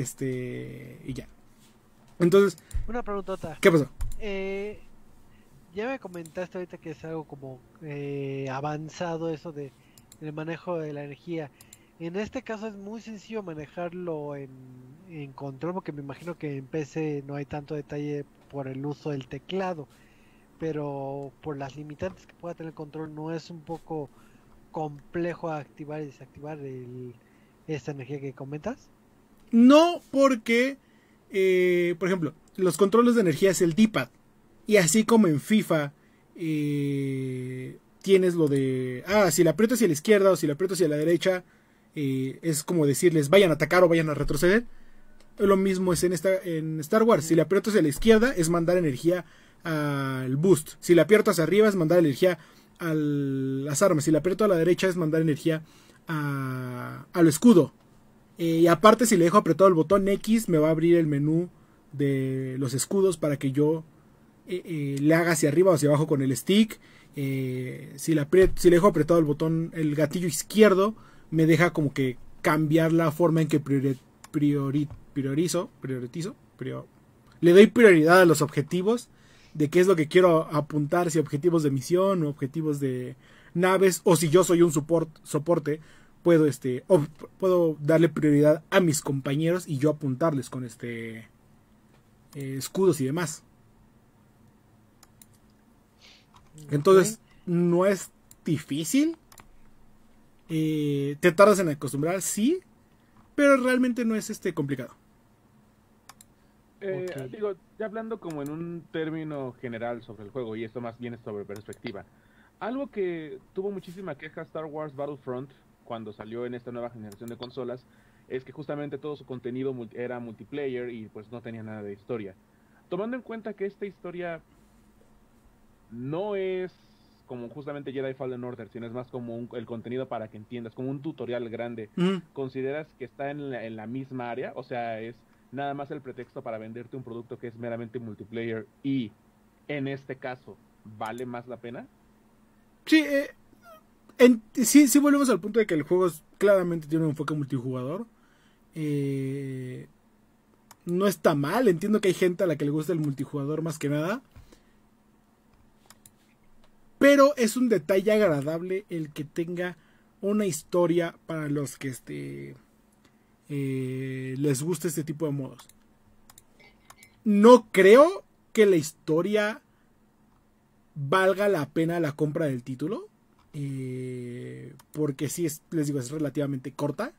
este, y ya. Entonces, una preguntota. ¿qué pasó? Eh, ya me comentaste ahorita que es algo como eh, avanzado eso de el manejo de la energía. En este caso es muy sencillo manejarlo en, en control, porque me imagino que en P C no hay tanto detalle por el uso del teclado, pero por las limitantes que pueda tener el control, ¿no es un poco complejo activar y desactivar el, esta energía que comentas? No, porque, eh, por ejemplo, los controles de energía es el D-pad. Y así como en FIFA eh, tienes lo de, ah, si le aprieto hacia la izquierda o si le aprieto hacia la derecha, eh, es como decirles vayan a atacar o vayan a retroceder. Lo mismo es en, esta, en Star Wars. Si le aprieto hacia la izquierda es mandar energía al boost. Si le aprieto hacia arriba es mandar energía a las armas. Si le aprieto a la derecha es mandar energía a, al escudo. Eh, y aparte, si le dejo apretado el botón X, me va a abrir el menú de los escudos para que yo eh, eh, le haga hacia arriba o hacia abajo con el stick. Eh, si, le aprieto, si le dejo apretado el botón, el gatillo izquierdo, me deja como que cambiar la forma en que priori, priori, priorizo, prioritizo, prior, le doy prioridad a los objetivos, de qué es lo que quiero apuntar, si objetivos de misión o objetivos de naves, o si yo soy un support, soporte, puedo este o puedo darle prioridad a mis compañeros y yo apuntarles con este eh, escudos y demás. Entonces no es difícil, eh, te tardas en acostumbrar, sí, pero realmente no es este complicado. Eh, Ok. Digo, ya hablando como en un término general sobre el juego, y esto más bien es sobre perspectiva. Algo que tuvo muchísima queja Star Wars Battlefront cuando salió en esta nueva generación de consolas, es que justamente todo su contenido multi- era multiplayer y pues no tenía nada de historia. Tomando en cuenta que esta historia no es como justamente Jedi Fallen Order, sino es más como un- el contenido para que entiendas, como un tutorial grande, Mm. ¿consideras que está en la, en la misma área? O sea, es nada más el pretexto para venderte un producto que es meramente multiplayer y, en este caso, ¿vale más la pena? Sí, eh, en, sí, sí volvemos al punto de que el juego es- claramente tiene un enfoque multijugador. Eh, no está mal, entiendo que hay gente a la que le gusta el multijugador más que nada. Pero es un detalle agradable el que tenga una historia para los que este, eh, les gusta este tipo de modos. No creo que la historia valga la pena la compra del título. Eh, porque sí, es, les digo, es relativamente corta.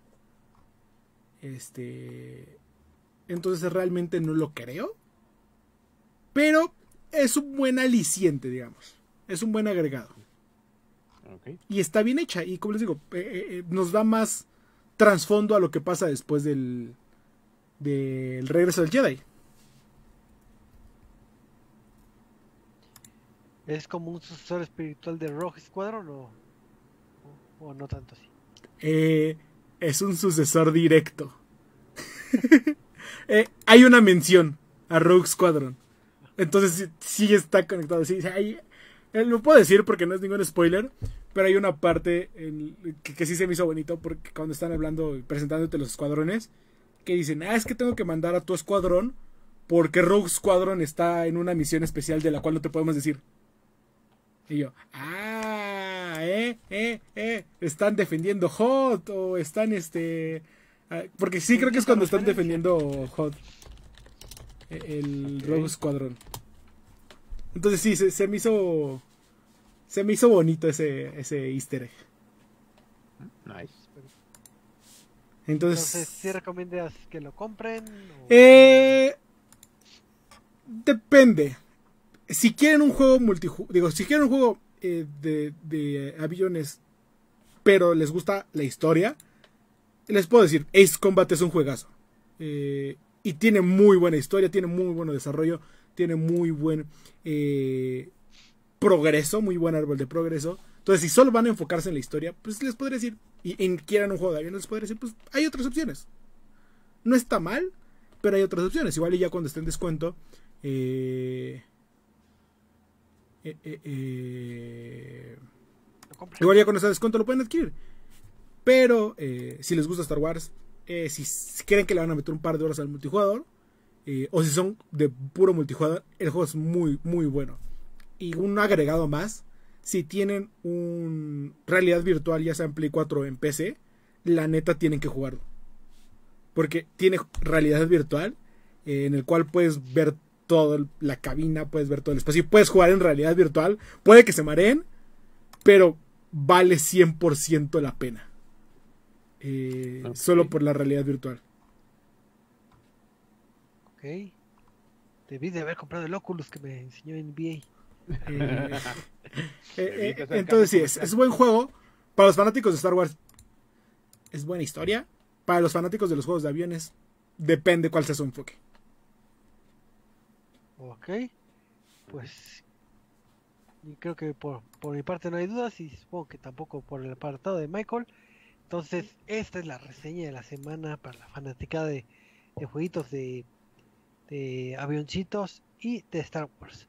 Este, entonces realmente no lo creo. Pero es un buen aliciente, digamos. Es un buen agregado. Okay. Y está bien hecha. Y como les digo, eh, eh, nos da más trasfondo a lo que pasa después del, del regreso del Jedi. ¿Es como un sucesor espiritual de Rogue Squadron o, o, o no tanto así? Eh, es un sucesor directo. eh, hay una mención a Rogue Squadron. Entonces sí, sí está conectado. Sí, hay, eh, lo puedo decir porque no es ningún spoiler. Pero hay una parte en, que, que sí se me hizo bonito. Porque cuando están hablando, presentándote los escuadrones, que dicen, ah, es que tengo que mandar a tu escuadrón porque Rogue Squadron está en una misión especial de la cual no te podemos decir. Y yo, ah, eh, eh, eh, están defendiendo Hot o están este... ah, porque sí creo que es cuando están defendiendo Hot. El Rogue Squadron. Entonces sí, se, se me hizo... Se me hizo bonito ese, ese easter egg. Nice. Entonces... Entonces, ¿sí recomiendas que lo compren? O... Eh, depende. Si quieren un juego multijugador, digo, si quieren un juego eh, de, de aviones, pero les gusta la historia, les puedo decir, Ace Combat es un juegazo. Eh, y tiene muy buena historia, tiene muy buen desarrollo, tiene muy buen eh, progreso, muy buen árbol de progreso. Entonces, si solo van a enfocarse en la historia, pues les podría decir, y, y quieran un juego de aviones, les podría decir, pues hay otras opciones. No está mal, pero hay otras opciones. Igual y ya cuando esté en descuento, eh... Eh, eh, eh, igual ya con ese descuento lo pueden adquirir. Pero eh, si les gusta Star Wars, eh, si, si creen que le van a meter un par de horas al multijugador, eh, o si son de puro multijugador, el juego es muy muy bueno. y un agregado más, si tienen un realidad virtual, ya sea en Play cuatro o en P C, la neta tienen que jugarlo. Porque tiene realidad virtual, eh, en el cual puedes ver toda la cabina, puedes ver todo el espacio, y puedes jugar en realidad virtual. Puede que se mareen, pero vale cien por ciento la pena. Eh, okay. Solo por la realidad virtual. Ok. Debí de haber comprado el Oculus que me enseñó en N B A. Eh, eh, eh, entonces sí, es, es buen juego. Para los fanáticos de Star Wars es buena historia. Para los fanáticos de los juegos de aviones depende cuál sea su enfoque. Ok. Pues y creo que por, por mi parte no hay dudas, y supongo que tampoco por el apartado de Michael. Entonces esta es la reseña de la semana para la fanaticada de, de jueguitos de, de avioncitos y de Star Wars.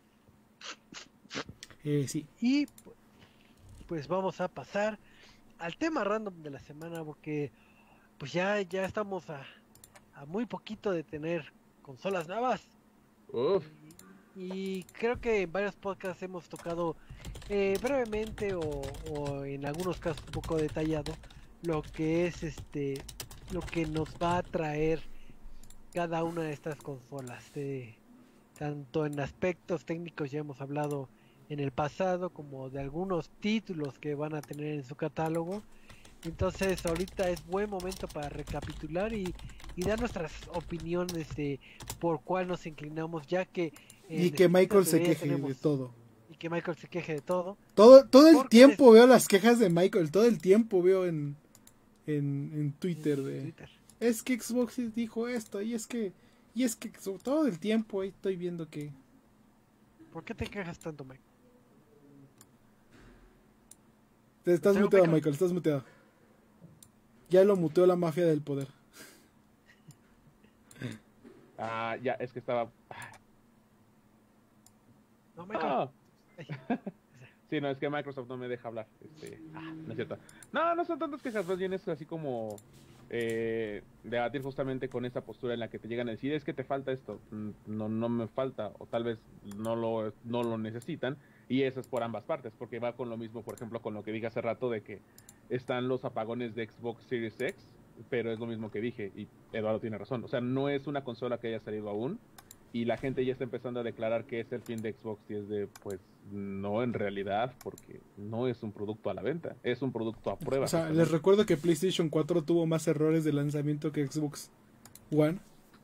Eh, sí. Y pues vamos a pasar al tema random de la semana, porque pues ya, ya estamos a, a muy poquito de tener consolas nuevas. Uf. Y, y creo que en varios podcasts hemos tocado eh, brevemente o, o en algunos casos un poco detallado lo que es este lo que nos va a traer cada una de estas consolas. De, tanto en aspectos técnicos ya hemos hablado en el pasado, como de algunos títulos que van a tener en su catálogo. Entonces ahorita es buen momento para recapitular y, y dar nuestras opiniones de por cuál nos inclinamos, ya que y que Michael se queje tenemos, de todo y que Michael se queje de todo todo todo el tiempo es... veo las quejas de Michael, todo el tiempo veo en en, en Twitter en de Twitter. Es que Xbox dijo esto y es que y es que todo el tiempo ahí estoy viendo que. ¿Por qué te quejas tanto, Michael? Te estás muteado, Michael? Michael, estás muteado. Ya lo muteó la mafia del poder. Ah, ya, es que estaba... No, Michael. Ah. Sí, no, es que Microsoft no me deja hablar. Este... Ah, no es cierto. No, no son tantas quejas, más bien es así como... Eh, debatir justamente con esa postura en la que te llegan a decir, es que te falta esto. No, no me falta, o tal vez no lo, no lo necesitan. Y eso es por ambas partes, porque va con lo mismo, por ejemplo, con lo que dije hace rato de que están los apagones de Xbox Series X, pero es lo mismo que dije, y Eduardo tiene razón. O sea, no es una consola que haya salido aún, y la gente ya está empezando a declarar que es el fin de Xbox, y es de, pues, no en realidad, porque no es un producto a la venta, es un producto a prueba. O sea, les recuerdo que PlayStation cuatro tuvo más errores de lanzamiento que Xbox One.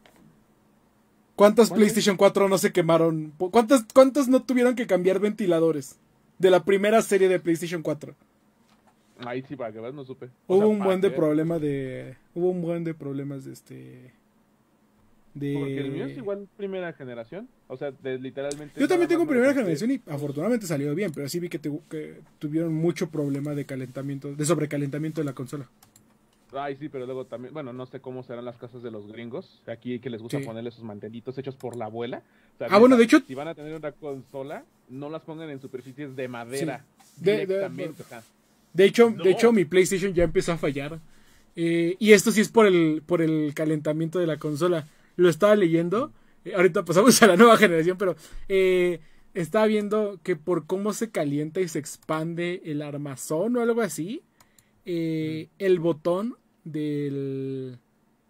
¿Cuántas PlayStation cuatro no se quemaron? ¿Cuántas, ¿Cuántas no tuvieron que cambiar ventiladores? De la primera serie de PlayStation cuatro. Ahí sí, para que veas, no supe. Hubo sea, un buen de problema de... Hubo un buen de problemas de este... De... Porque el mío es igual primera generación. O sea, de, literalmente... Yo también tengo primera generación y afortunadamente salió bien, pero sí vi que, te, que tuvieron mucho problema de calentamiento, de sobrecalentamiento de la consola. Ay, sí, pero luego también, bueno, no sé cómo serán las casas de los gringos. Aquí que les gusta sí. ponerle esos mantelitos hechos por la abuela. O sea, ah, bueno, de hecho... Si van a tener una consola, no las pongan en superficies de madera. Sí. De, directamente. De, de, de hecho, no. de hecho, mi PlayStation ya empezó a fallar. Eh, y esto sí es por el, por el calentamiento de la consola. Lo estaba leyendo. Eh, ahorita pasamos a la nueva generación, pero... Eh, estaba viendo que por cómo se calienta y se expande el armazón o algo así... Eh, el botón del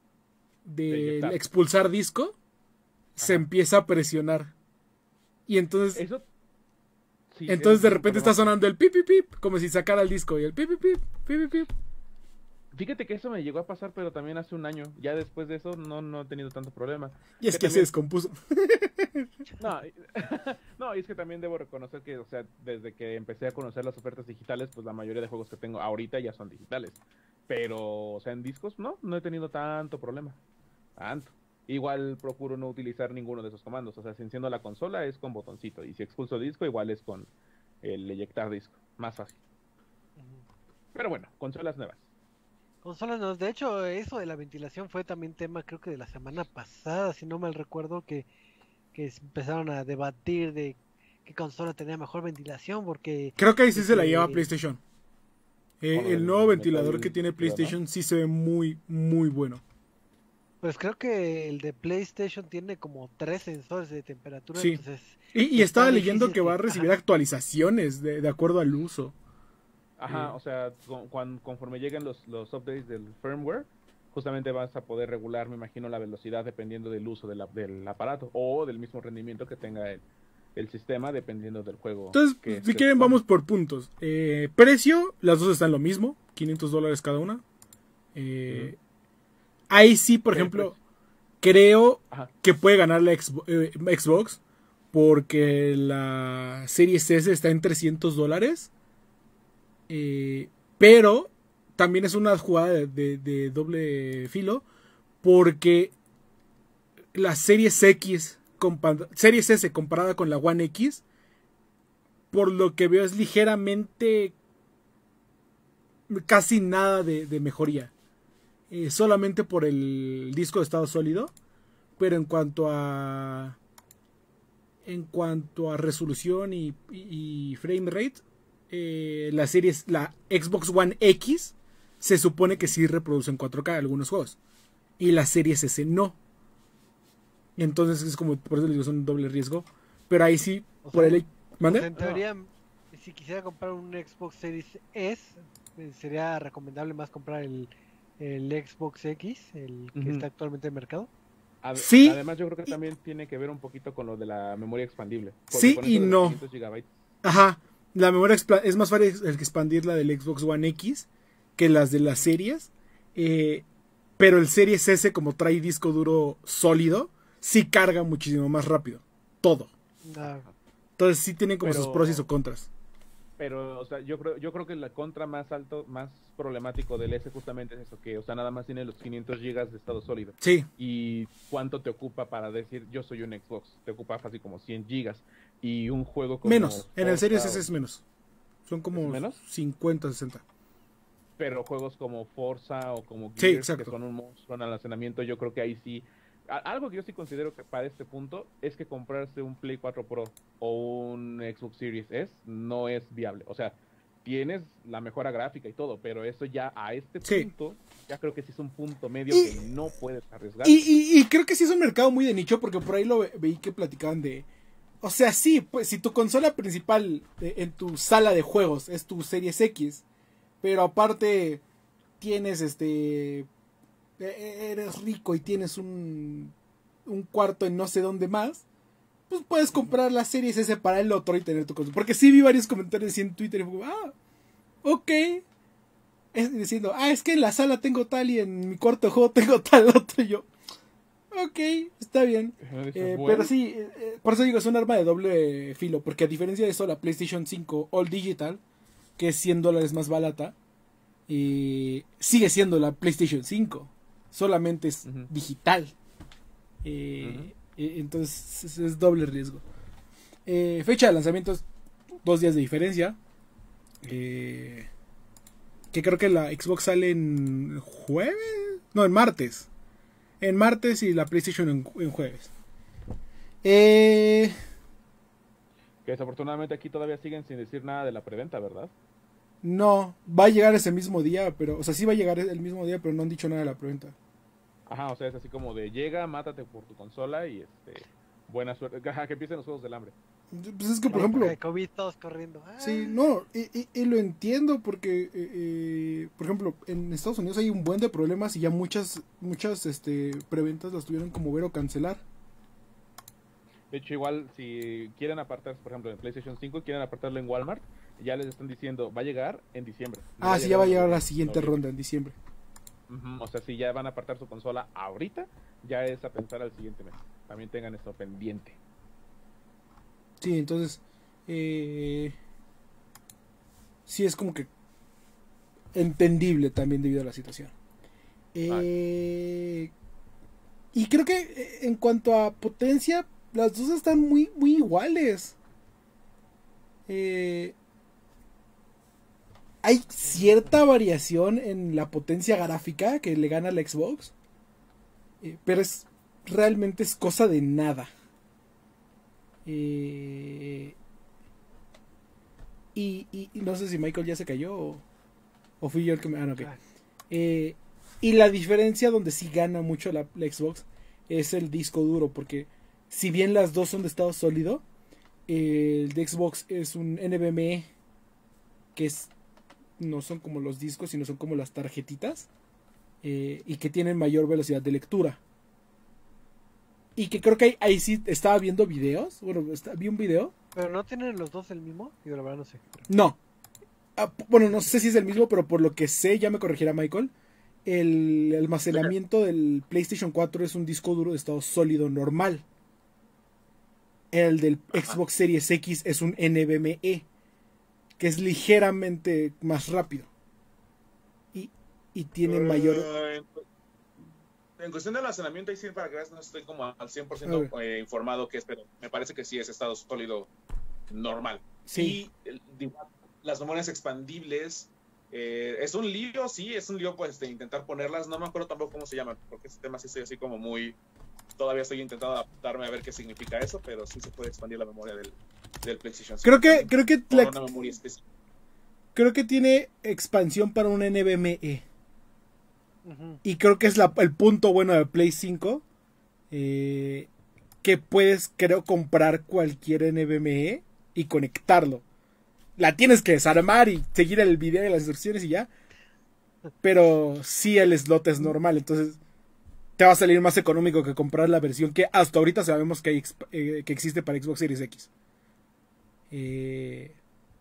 del de expulsar disco Ajá. se empieza a presionar y entonces Eso, sí, entonces de repente está sonando el pip pip pip como si sacara el disco y el pip pip pip pip pip. Fíjate que eso me llegó a pasar, pero también hace un año. Ya después de eso no, no he tenido tanto problema. Y es que, que también... se descompuso. No, no, y es que también debo reconocer que, o sea, desde que empecé a conocer las ofertas digitales, pues la mayoría de juegos que tengo ahorita ya son digitales. Pero, o sea, en discos no, no he tenido tanto problema. Tanto. Igual procuro no utilizar ninguno de esos comandos. O sea, si enciendo la consola es con botoncito. Y si expulso disco, igual es con el eyectar disco. Más fácil. Pero bueno, consolas nuevas. Consolas nuevas. De hecho, eso de la ventilación fue también tema, creo que de la semana pasada, si no mal recuerdo, que, que empezaron a debatir de qué consola tenía mejor ventilación, porque... Creo que ahí sí se la lleva PlayStation. Eh, el nuevo ventilador que tiene PlayStation sí se ve muy, muy bueno. Pues creo que el de PlayStation tiene como tres sensores de temperatura, Sí. entonces... Y, y está estaba leyendo difícil que va a que- recibir ajá. actualizaciones de, de acuerdo al uso. Ajá, Eh. o sea, con- cuan- conforme lleguen los, los updates del firmware, justamente vas a poder regular, me imagino, la velocidad dependiendo del uso de la- del aparato o del mismo rendimiento que tenga el, el sistema, dependiendo del juego. Entonces, que si estés quieren, jugando. vamos por puntos. Eh, precio, las dos están lo mismo, quinientos dólares cada una. Eh, Ujú. Ahí sí, por Sí, ejemplo, pues. creo Ajá. que puede ganar la Xbox, eh, Xbox porque la Series S está en trescientos dólares. Eh, pero también es una jugada de, de- de doble filo porque la Series X, compa- Series S comparada con la One X, por lo que veo es ligeramente casi nada de, de mejoría. Eh, solamente por el disco de estado sólido. Pero en cuanto a en cuanto a resolución y, y- y frame rate, eh, la serie, la Xbox One X se supone que sí reproduce en cuatro K algunos juegos y la Series S no. Entonces es como, por eso les digo, son un doble riesgo. Pero ahí sí, O por sea, el o ¿mande? sea, en teoría, si quisiera comprar un Xbox Series S, eh, sería recomendable más comprar el, el Xbox X, el que Ujú. está actualmente en el mercado. Ad- Sí, Además, yo creo que y- también tiene que ver un poquito con lo de la memoria expandible. Porque sí con y eso de los no. quinientos gigabytes. Ajá, la memoria expla- es más fácil el que expandir la del Xbox One X que las de las series. Eh, pero el Series S, como trae disco duro sólido, sí carga muchísimo más rápido. Todo. Ah, Ajá. Entonces sí tienen como sus pros y sus Pero, contras. pero, o sea, yo creo, yo creo que la contra más alto, más problemático del S justamente es eso, que, o sea, nada más tiene los quinientos gigas de estado sólido. Sí, ¿Y cuánto te ocupa para decir yo soy un Xbox? Te ocupa fácil como cien gigas. Y un juego como menos. En el Series Forza, S o- es menos. Son ¿es como menos? cincuenta, sesenta. Pero juegos como Forza o como Sí, Gears, que exacto. son un monstruo en almacenamiento, yo creo que ahí sí. a- Algo que yo sí considero que para este punto es que comprarse un Play cuatro Pro o un Xbox Series S no es viable. O sea, tienes la mejora gráfica y todo, pero eso ya a este Sí. punto, ya creo que sí es un punto medio Y- que no puedes arriesgar. Y, y- y creo que sí es un mercado muy de nicho porque por ahí lo ve- veí que platicaban de... O sea, sí, pues si tu consola principal eh, en tu sala de juegos es tu Series X, pero aparte tienes este... e- Eres rico y tienes un, un cuarto en no sé dónde más, pues puedes comprar la Series S para el otro y tener tu consola. Porque sí vi varios comentarios así en Twitter y fue como, ah, ok. Es diciendo, ah, es que en la sala tengo tal y en mi cuarto de juego tengo tal otro. Y yo, ok, está bien. Dices, Eh, bueno, pero sí, eh, eh, por eso digo, es un arma de doble filo. Porque a diferencia de eso, la PlayStation cinco All Digital, que es cien dólares más barata, eh, sigue siendo la PlayStation cinco. Solamente es Ujú. digital. Eh, eh, entonces es, es doble riesgo. Eh, fecha de lanzamiento es dos días de diferencia. Eh, que creo que la Xbox sale en jueves. No, en martes. En martes y la PlayStation en, en jueves. Eh, que desafortunadamente aquí todavía siguen sin decir nada de la preventa, ¿verdad? no, va a llegar ese mismo día, pero, o sea, sí va a llegar el mismo día, pero no han dicho nada de la preventa. Ajá, o sea, es así como de llega, mátate por tu consola y este buena suerte. Ajá, que empiecen los juegos del hambre. Pues es que, por la época ejemplo, de COVID, todos corriendo. Ah, sí, no, y, y- y lo entiendo porque, eh, eh, por ejemplo, en Estados Unidos hay un buen de problemas y ya muchas, muchas, este, preventas las tuvieron como ver o cancelar. De hecho, igual si quieren apartarse, por ejemplo, en PlayStation cinco, quieren apartarlo en Walmart, ya les están diciendo, va a llegar en diciembre. No Ah, sí, ya va a en llegar la noviembre, siguiente noviembre. ronda en diciembre. Ujú, o sea, si ya van a apartar su consola ahorita, ya es a pensar al siguiente mes. También tengan esto pendiente. Sí, entonces, eh, sí es como que entendible también debido a la situación. Eh, y creo que eh, en cuanto a potencia, las dos están muy, muy iguales. Eh, hay cierta variación en la potencia gráfica que le gana a la Xbox, eh, pero es realmente es cosa de nada. Eh, y, y- y no sé si Michael ya se cayó o, o fui yo el que me... Ah, no, ok. ah, Eh, Y la diferencia donde sí gana mucho la, la Xbox es el disco duro, porque si bien las dos son de estado sólido, el de Xbox es un NVMe, que es, no son como los discos, sino son como las tarjetitas, eh, y que tienen mayor velocidad de lectura. Y que creo que ahí, ahí sí estaba viendo videos. Bueno, está, vi un video. ¿Pero no tienen los dos el mismo? Digo, la verdad no sé. No. Ah, bueno, no sé si es el mismo, pero por lo que sé, ya me corregirá Michael. El almacenamiento del PlayStation cuatro es un disco duro de estado sólido normal. El del Ajá. Xbox Series X es un NVMe, que es ligeramente más rápido. Y, y tiene uh, mayor... En cuestión de almacenamiento, ahí sí, para que no estoy como al cien por ciento eh, informado que es, pero me parece que sí es estado sólido normal. Sí. Y eh, las memorias expandibles, eh, es un lío, sí, es un lío pues de intentar ponerlas, no me acuerdo tampoco cómo se llaman, porque ese tema sí estoy así como muy, todavía estoy intentando adaptarme a ver qué significa eso, pero sí se puede expandir la memoria del, del PlayStation. Creo que, creo que la, una memoria específica. Creo que tiene expansión para un NVMe. Y creo que es la, el punto bueno de Play cinco, eh, que puedes, creo, comprar cualquier NVMe y conectarlo. La tienes que desarmar y seguir el video y las instrucciones y ya. Pero sí, el slot es normal, entonces te va a salir más económico que comprar la versión que hasta ahorita sabemos que, hay, eh, que existe para Xbox Series X. Eh,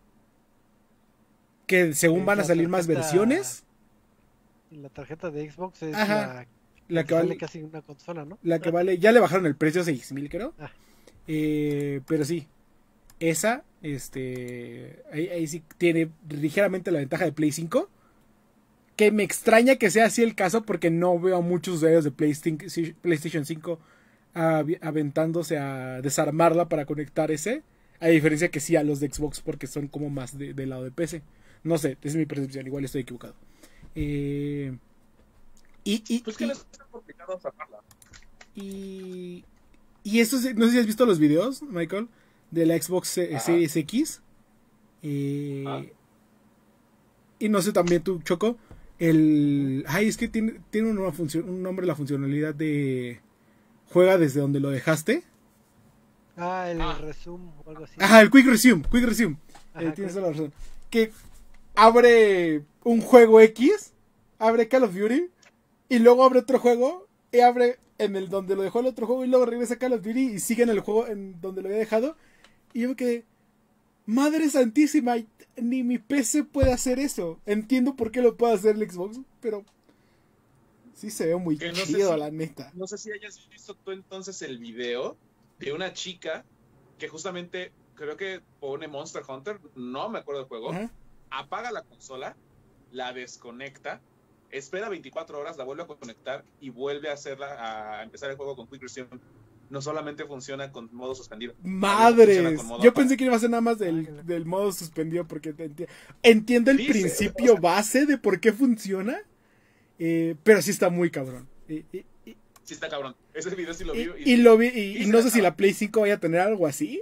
que según van a salir más versiones. La tarjeta de Xbox es Ajá, la, la que vale casi una consola, ¿no? La que vale, ya le bajaron el precio a seis mil, creo. Ah. Eh, pero sí, esa, este, ahí, ahí sí tiene ligeramente la ventaja de Play cinco. Que me extraña que sea así el caso porque no veo a muchos usuarios de PlayStation cinco aventándose a desarmarla para conectar ese. A diferencia que sí a los de Xbox porque son como más de, del lado de P C. No sé, es mi percepción, igual estoy equivocado. Eh, y, y, pues que y, les es complicado sacarla. Y, y eso, no sé si has visto los videos, Michael, de la Xbox Ajá. Series X. Eh, ah. Y no sé también tú, Choco. El. Ay, es que tiene, tiene una función, un nombre la funcionalidad de. Juega desde donde lo dejaste. Ah, el ah. resume o algo así. Ajá, el Quick Resume. Quick Resume. Ajá, eh, tienes toda la razón. Que abre un juego X, abre Call of Duty, y luego abre otro juego, y abre en el donde lo dejó el otro juego, y luego regresa a Call of Duty, y sigue en el juego en donde lo había dejado. Y yo me quedé, madre santísima, ni mi P C puede hacer eso. Entiendo por qué lo puede hacer el Xbox, pero sí se ve muy no chido, si, la neta. No sé si hayas visto tú entonces el video de una chica que justamente, creo que pone Monster Hunter, no me acuerdo del juego, Ajá. apaga la consola, la desconecta, espera veinticuatro horas, la vuelve a conectar y vuelve a hacerla, a empezar el juego con Quick Resume. No solamente funciona con modo suspendido. ¡Madres! Yo pensé que iba a ser nada más del, del modo suspendido porque te enti entiendo el sí, principio o sea, base de por qué funciona, eh, pero sí está muy cabrón. Y, y, y, sí está cabrón. Ese video sí lo vi. Y, y, y lo vi y, y, y no sé si la Play cinco vaya a tener algo así,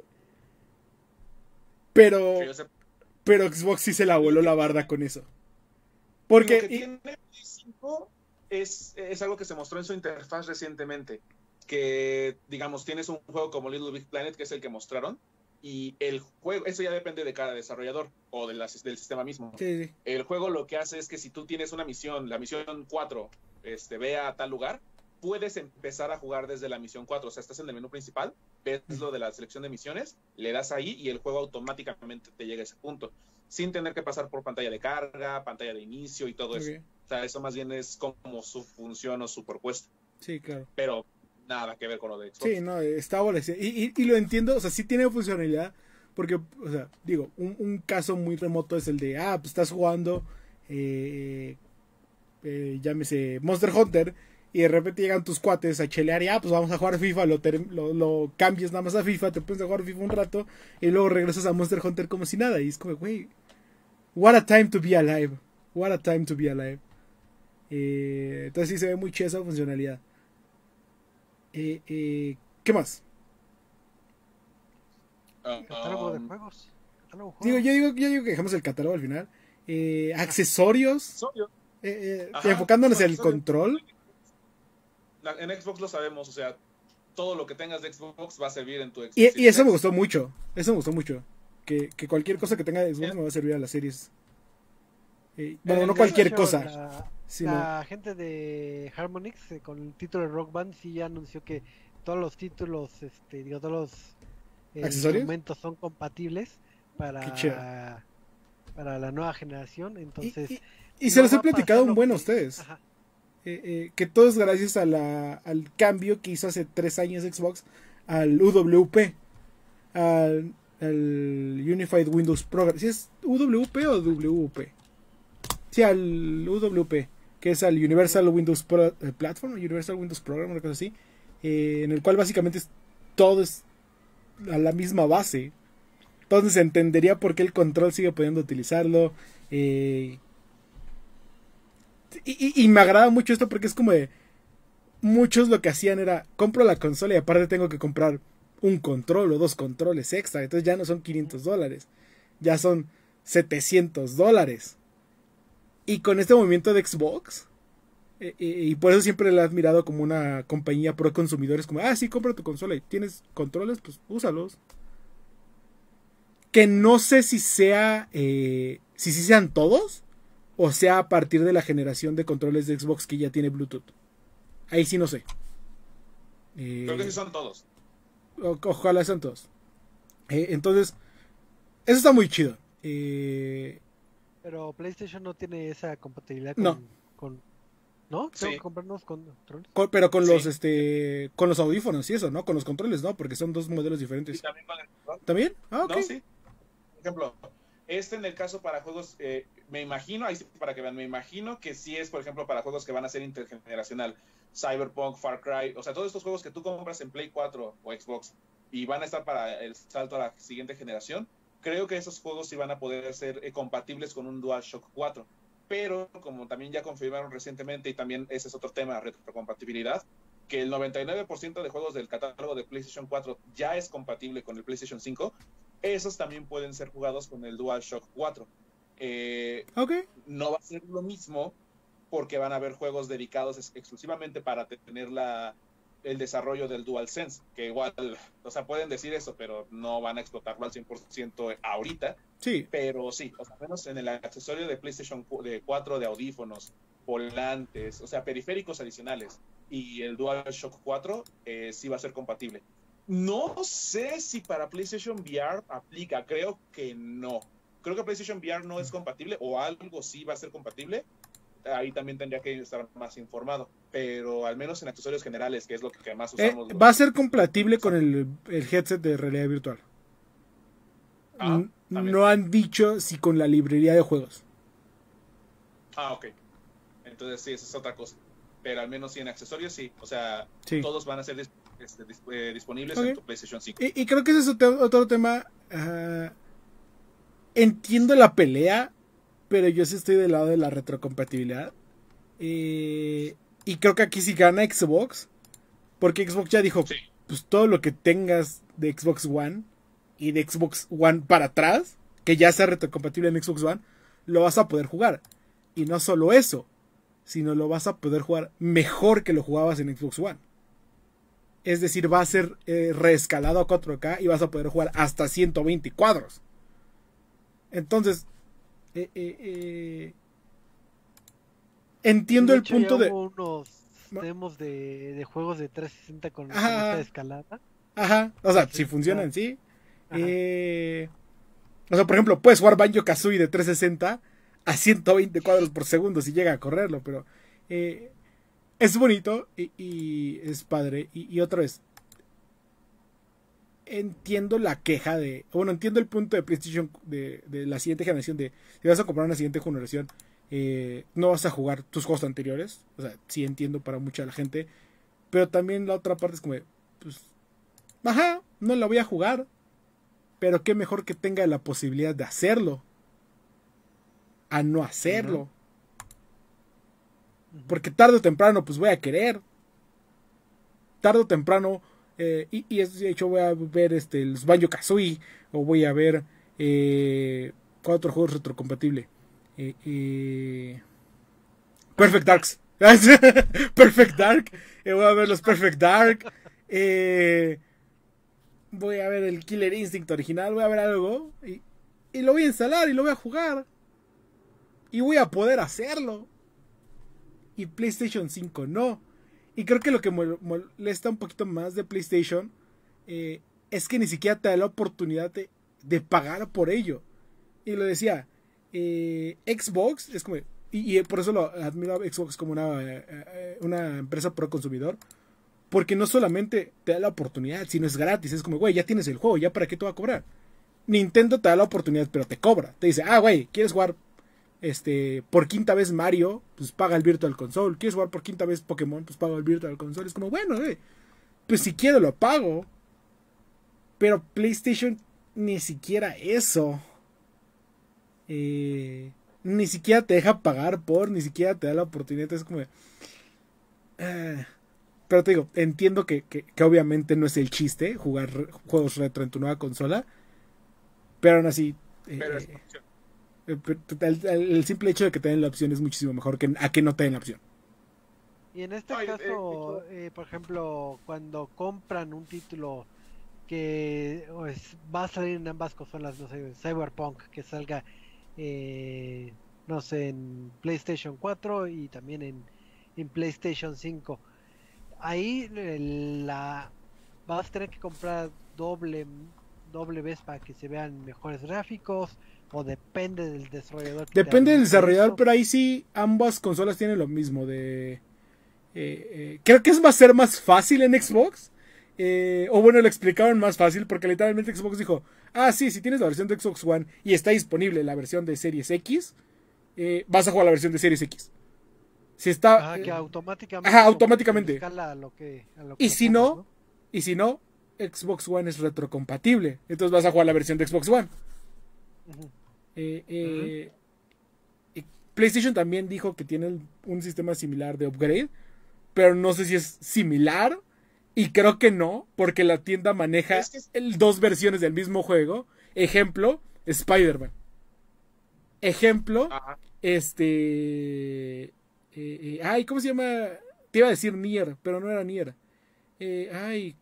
pero sí, o sea, pero Xbox sí se la voló la barda con eso. Porque lo que tiene Play cinco es, es algo que se mostró en su interfaz recientemente. Que, digamos, tienes un juego como Little Big Planet, que es el que mostraron, y el juego, eso ya depende de cada desarrollador o de la, del sistema mismo. Sí, sí. El juego lo que hace es que si tú tienes una misión, la misión cuatro, este, ve a tal lugar, puedes empezar a jugar desde la misión cuatro, o sea, estás en el menú principal, ves lo de la selección de misiones, le das ahí y el juego automáticamente te llega a ese punto, sin tener que pasar por pantalla de carga, pantalla de inicio y todo okay. eso. O sea, eso más bien es como su función o su propuesta. Sí, claro. Pero nada que ver con lo de Xbox. Sí, no, está aborrecido. Y, y, y lo entiendo, o sea, sí tiene funcionalidad. Porque, o sea, digo, un, un caso muy remoto es el de, ah, pues estás jugando, eh, eh, llámese Monster Hunter, y de repente llegan tus cuates a chelear y, ah, pues vamos a jugar FIFA, lo, lo, lo cambias nada más a FIFA, te pones a jugar FIFA un rato, y luego regresas a Monster Hunter como si nada. Y es como, güey, what a time to be alive. What a time to be alive. Eh, entonces sí se ve muy chida esa funcionalidad. Eh, eh, ¿Qué más? Uh, catálogo um, de juegos. Catálogo Digo, yo digo, yo digo que dejamos el catálogo al final. Eh, accesorios. eh, Ajá, enfocándonos en el bueno, control. la- en Xbox lo sabemos, o sea, todo lo que tengas de Xbox va a servir en tu Xbox. Y, y Series eso me X. gustó mucho. Eso me gustó mucho. Que, que cualquier cosa que tenga de Xbox En- me va a servir a las series. Eh, En bueno, el no caso cualquier De hecho, cosa. La, Sino, la gente de Harmonix eh, con el título de Rock Band sí ya anunció que todos los títulos, este, digo, todos los eh, ¿accesorios? instrumentos son compatibles Qué chido. para, para la nueva generación. Y, Entonces, y- y se no los he va a pasar platicado un lo buen a que- ustedes. ajá, Eh, eh, que todo es gracias a la, al cambio que hizo hace tres años Xbox al U W P. Al, al Unified Windows Program. ¿Sí es U W P o W P? Sí, al U W P, que es al Universal Windows Pro, eh, Platform, Universal Windows Program, una cosa así, eh, en el cual básicamente es, todo es a la misma base. Entonces se entendería por qué el control sigue pudiendo utilizarlo. Eh, y, y, y me agrada mucho esto porque es como de... Muchos lo que hacían era, compro la consola y aparte tengo que comprar un control o dos controles extra. Entonces ya no son quinientos dólares, ya son setecientos dólares. Y con este movimiento de Xbox, eh, eh, y por eso siempre la he admirado como una compañía pro consumidores, como, ah, sí, compra tu consola y tienes controles, pues úsalos. Que no sé si sea, eh, si sí sean todos, o sea a partir de la generación de controles de Xbox que ya tiene Bluetooth. Ahí sí no sé. Eh, Creo que sí son todos. o- ojalá sean todos. Eh, entonces, eso está muy chido. Eh, pero PlayStation no tiene esa compatibilidad con, No. con- ¿no? Tengo Sí. que comprarnos controles. con- pero con Sí. los este con los audífonos y eso, ¿no? Con los controles, ¿no? Porque son dos modelos Y diferentes. también con el control. ¿También? Ah, ok. No, sí. Por ejemplo, este en el caso para juegos, eh, me imagino, ahí sí para que vean, me imagino que sí es, por ejemplo, para juegos que van a ser intergeneracional. Cyberpunk, Far Cry, o sea, todos estos juegos que tú compras en Play cuatro o Xbox y van a estar para el salto a la siguiente generación, creo que esos juegos sí van a poder ser eh, compatibles con un DualShock cuatro. Pero, como también ya confirmaron recientemente, y también ese es otro tema, retrocompatibilidad, que el noventa y nueve por ciento de juegos del catálogo de PlayStation cuatro ya es compatible con el PlayStation cinco, esos también pueden ser jugados con el DualShock cuatro. Eh, Ok. no va a ser lo mismo porque van a haber juegos dedicados ex- exclusivamente para tener la, el desarrollo del DualSense, que igual, o sea, pueden decir eso, pero no van a explotarlo al cien por ciento ahorita. Sí. Pero sí, o sea, menos en el accesorio de PlayStation cu- de cuatro de audífonos, volantes, o sea, periféricos adicionales y el DualShock cuatro eh, sí va a ser compatible. No sé si para PlayStation V R aplica, creo que no. Creo que PlayStation V R no es compatible o algo sí va a ser compatible. Ahí también tendría que estar más informado, pero al menos en accesorios generales, que es lo que más Eh, usamos. los- va a ser compatible con el, el headset de realidad virtual. Ah, N- también. no han dicho si con la librería de juegos. Ah, ok. Entonces sí, esa es otra cosa. Pero al menos sí en accesorios sí. O sea, Sí. todos van a ser dis- este, dis- eh, disponibles Ok. en tu PlayStation cinco. Y, y creo que ese es otro, otro tema. ah, entiendo la pelea, pero yo sí estoy del lado de la retrocompatibilidad. Eh, y creo que aquí sí gana Xbox. Porque Xbox ya dijo, Sí. pues todo lo que tengas de Xbox One y de Xbox One para atrás, que ya sea retrocompatible en Xbox One, lo vas a poder jugar. Y no solo eso, sino lo vas a poder jugar mejor que lo jugabas en Xbox One. Es decir, va a ser eh, reescalado a cuatro K y vas a poder jugar hasta ciento veinte cuadros. Entonces, eh, eh, eh, entiendo De el hecho, punto ya de... hubo unos Ma- demos de, de juegos de trescientos sesenta con, con Ajá. esta escalada. Ajá, o sea, Entonces, si funcionan, ah, sí. ajá. Eh, o sea, por ejemplo, puedes jugar Banjo-Kazooie de trescientos sesenta a ciento veinte cuadros por segundo si llega a correrlo, pero eh, es bonito y, y es padre. Y, y otra vez, entiendo la queja de, bueno, entiendo el punto de PlayStation de, de la siguiente generación, de si vas a comprar una siguiente generación, eh, no vas a jugar tus juegos anteriores. O sea, sí entiendo para mucha la gente, pero también la otra parte es como, de, pues, ajá, no la voy a jugar, pero qué mejor que tenga la posibilidad de hacerlo a no hacerlo. Ujú. Porque tarde o temprano, pues voy a querer. Tarde o temprano, eh, y, y es- de hecho voy a ver este, los Banjo-Kazooie, o voy a ver eh, ¿cuál otro juego es retrocompatible? Eh, eh, Perfect Darks. Perfect Dark. Eh, voy a ver los Perfect Dark. Eh, voy a ver el Killer Instinct original. Voy a ver algo. Y, y lo voy a instalar y lo voy a jugar. Y voy a poder hacerlo. Y PlayStation cinco no. Y creo que lo que molesta un poquito más de PlayStation eh, es que ni siquiera te da la oportunidad de, de pagar por ello. Y lo decía, eh, Xbox es como... Y, y por eso lo admiro a Xbox como una, eh, una empresa pro consumidor. Porque no solamente te da la oportunidad, sino es gratis. Es como, güey, ya tienes el juego, ¿ya para qué te va a cobrar? Nintendo te da la oportunidad, pero te cobra. Te dice, ah, güey, ¿quieres jugar este por quinta vez Mario? Pues paga el Virtual Console. ¿Quieres jugar por quinta vez Pokémon? Pues paga el Virtual Console. Es como, bueno, güey, pues si quiero lo pago. Pero PlayStation ni siquiera eso. Eh... Ni siquiera te deja pagar por, ni siquiera te da la oportunidad. Es como... Uh, pero te digo, entiendo que, que, que obviamente no es el chiste jugar juegos retro en tu nueva consola. Pero aún así... Pero eh, es el, el, el simple hecho de que te den la opción es muchísimo mejor que a que no te den la opción. Y en este Ay, caso, eh, eh, por ejemplo, cuando compran un título que pues, va a salir en ambas consolas, no sé, Cyberpunk, que salga... Eh, no sé, en PlayStation cuatro y también en, en PlayStation cinco. Ahí la vas a tener que comprar doble doble vez para que se vean mejores gráficos, o depende del desarrollador. Depende del desarrollador, eso. Pero ahí sí ambas consolas tienen lo mismo de eh, eh, creo que es va a ser más fácil en Xbox. Eh, o bueno, lo explicaron más fácil porque literalmente Xbox dijo, ah, sí, si tienes la versión de Xbox One y está disponible la versión de Series X, eh, vas a jugar la versión de Series X. Si está... Ah, que automáticamente... Ajá, automáticamente. A lo que, a lo que y si pongas, no, ¿no? y si no, Xbox One es retrocompatible. Entonces vas a jugar la versión de Xbox One. Uh-huh. Eh, eh, uh-huh. PlayStation también dijo que tiene un sistema similar de upgrade, pero no sé si es similar. Y creo que no, porque la tienda maneja es que es... el, dos versiones del mismo juego. Ejemplo, Spider-Man. Ejemplo, Ajá. este... Eh, eh, ay, ¿cómo se llama? Te iba a decir Nier, pero no era Nier. Eh, ay...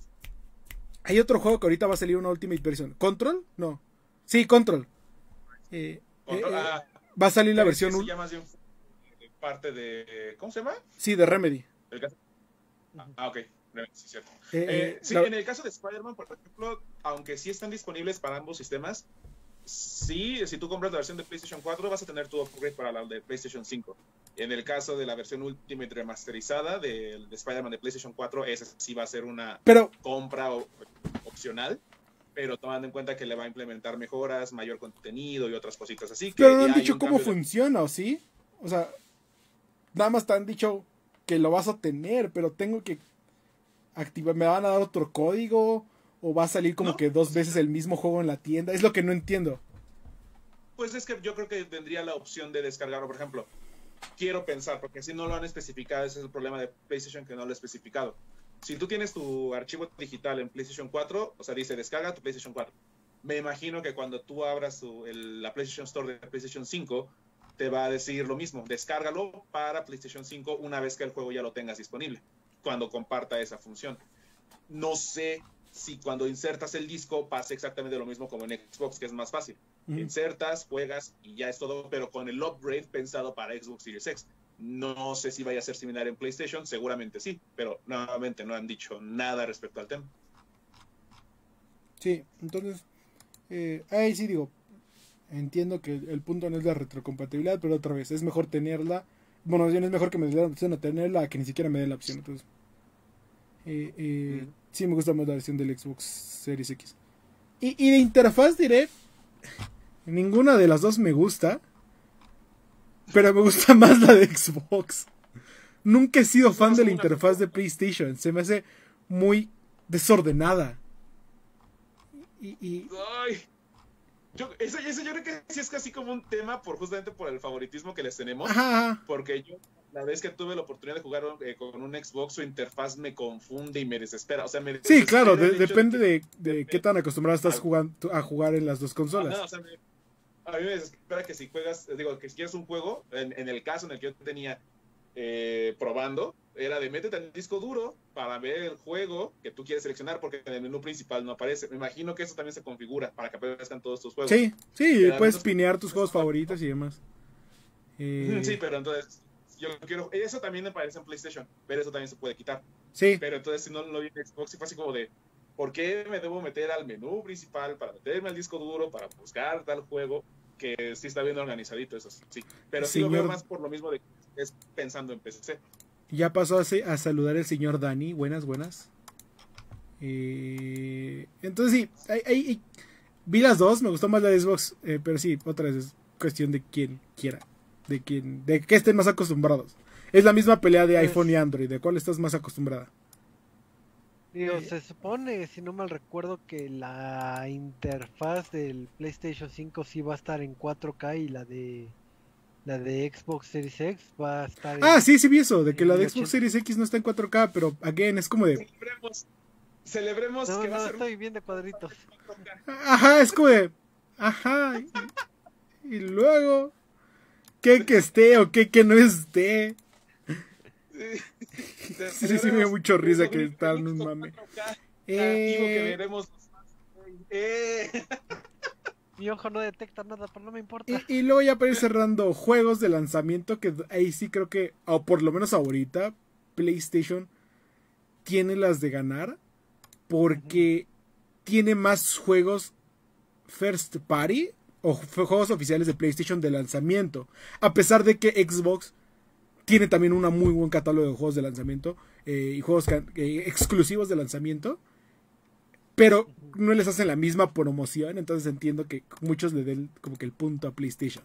Hay otro juego que ahorita va a salir una Ultimate Version. ¿Control? No. Sí, Control. Eh, Control eh, ah, va a salir la versión... Se llama de parte de... ¿Cómo se llama? Sí, de Remedy. El caso... Ah, ok. Sí, cierto. Eh, eh, sí, la... en el caso de Spider-Man, por ejemplo, aunque sí están disponibles para ambos sistemas, sí, si tú compras la versión de PlayStation cuatro vas a tener tu upgrade para la de PlayStation cinco. En el caso de la versión Ultimate remasterizada de, de Spider-Man de PlayStation cuatro, esa sí va a ser una pero... compra o, opcional, pero tomando en cuenta que le va a implementar mejoras, mayor contenido y otras cositas así. Que pero no han dicho cómo funciona, de... ¿o sí? O sea, nada más te han dicho que lo vas a tener, pero tengo que activar, ¿me van a dar otro código? ¿O va a salir como no, que dos veces el mismo juego en la tienda? Es lo que no entiendo. Pues es que yo creo que tendría la opción de descargarlo, por ejemplo. Quiero pensar, porque si no lo han especificado, ese es el problema de PlayStation, que no lo ha especificado. Si tú tienes tu archivo digital en PlayStation cuatro, o sea, dice descarga tu PlayStation cuatro. Me imagino que cuando tú abras tu, el, la PlayStation Store de PlayStation cinco, te va a decir lo mismo, descárgalo para PlayStation cinco una vez que el juego ya lo tengas disponible, cuando comparta esa función. No sé si cuando insertas el disco pasa exactamente lo mismo como en Xbox, que es más fácil. Mm. Insertas, juegas y ya es todo, pero con el upgrade pensado para Xbox Series X. No sé si vaya a ser similar en PlayStation, seguramente sí, pero nuevamente no han dicho nada respecto al tema. Sí, entonces, eh, ahí sí digo, entiendo que el punto no es la retrocompatibilidad, pero otra vez, es mejor tenerla. Bueno, es mejor que me den la opción de tenerla que ni siquiera me den la opción. Entonces, eh, eh, mm. sí me gusta más la versión del Xbox Series X. Y, y de interfaz diré, ninguna de las dos me gusta, pero me gusta más la de Xbox. Nunca he sido fan de la interfaz de PlayStation. Se me hace muy desordenada. Y, y... Ay. Yo, eso, eso yo creo que sí es casi como un tema por justamente por el favoritismo que les tenemos. Ajá. Porque yo, la vez que tuve la oportunidad de jugar eh, con un Xbox, su interfaz me confunde y me desespera. O sea, me sí, claro, de, depende de, que, de, de qué tan acostumbrado estás jugando, a jugar en las dos consolas. Ajá, o sea, me, a mí me desespera que si juegas, digo, que si quieres un juego, en, en el caso en el que yo tenía eh, probando, era de métete al disco duro para ver el juego que tú quieres seleccionar, porque en el menú principal no aparece. Me imagino que eso también se configura para que aparezcan todos tus juegos. Sí, sí, Pero puedes menos, pinear tus juegos favoritos y demás. Eh... Sí, pero entonces, yo quiero, eso también me parece en PlayStation, pero eso también se puede quitar. Sí. Pero entonces, si no lo vi en Xbox, fue así como de, ¿por qué me debo meter al menú principal para meterme al disco duro, para buscar tal juego? Que sí está bien organizadito, eso sí. Pero sí señor... lo veo más por lo mismo de que es pensando en P C. Ya pasó a, a saludar el señor Dani. Buenas, buenas. Eh, entonces sí, hay, hay, hay, vi las dos, me gustó más la de Xbox, eh, pero sí, otra vez es cuestión de quien quiera, de quien, de que estén más acostumbrados. Es la misma pelea de pues, iPhone y Android, ¿de cuál estás más acostumbrada? Digo, eh, se supone, si no mal recuerdo, que la interfaz del PlayStation cinco sí va a estar en cuatro K y la de la de Xbox Series X va a estar Ah, en, sí, sí vi eso, de que la de Xbox ochenta. Series X no está en cuatro K, pero again, es como de... Celebremos, celebremos no, que no, va a ser... estoy viendo cuadritos. Ajá, es como de... Ajá, y, y luego... ¿Qué que esté o qué que no esté? Sí, sí, sí me dio mucho risa que está en un mame. Eh... Eh... Mi ojo no detecta nada, pero no me importa. Y, y luego ya para ir cerrando, juegos de lanzamiento que ahí sí creo que, o por lo menos ahorita, PlayStation tiene las de ganar porque uh-huh. tiene más juegos first party o juegos oficiales de PlayStation de lanzamiento. A pesar de que Xbox tiene también un muy buen catálogo de juegos de lanzamiento eh, y juegos que, eh, exclusivos de lanzamiento, pero no les hacen la misma promoción, entonces entiendo que muchos le den como que el punto a PlayStation.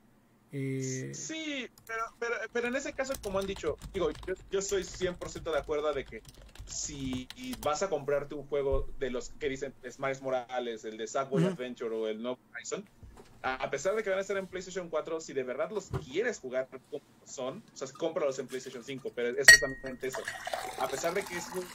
Eh... Sí, pero, pero, pero en ese caso, como han dicho, digo, yo, yo soy cien por ciento de acuerdo de que si vas a comprarte un juego de los que dicen Miles Morales, el de Sackboy uh-huh. Adventure o el No Horizon, a pesar de que van a estar en PlayStation cuatro, si de verdad los quieres jugar como son, o sea, cómpralos en PlayStation cinco, pero es justamente eso. A pesar de que es su,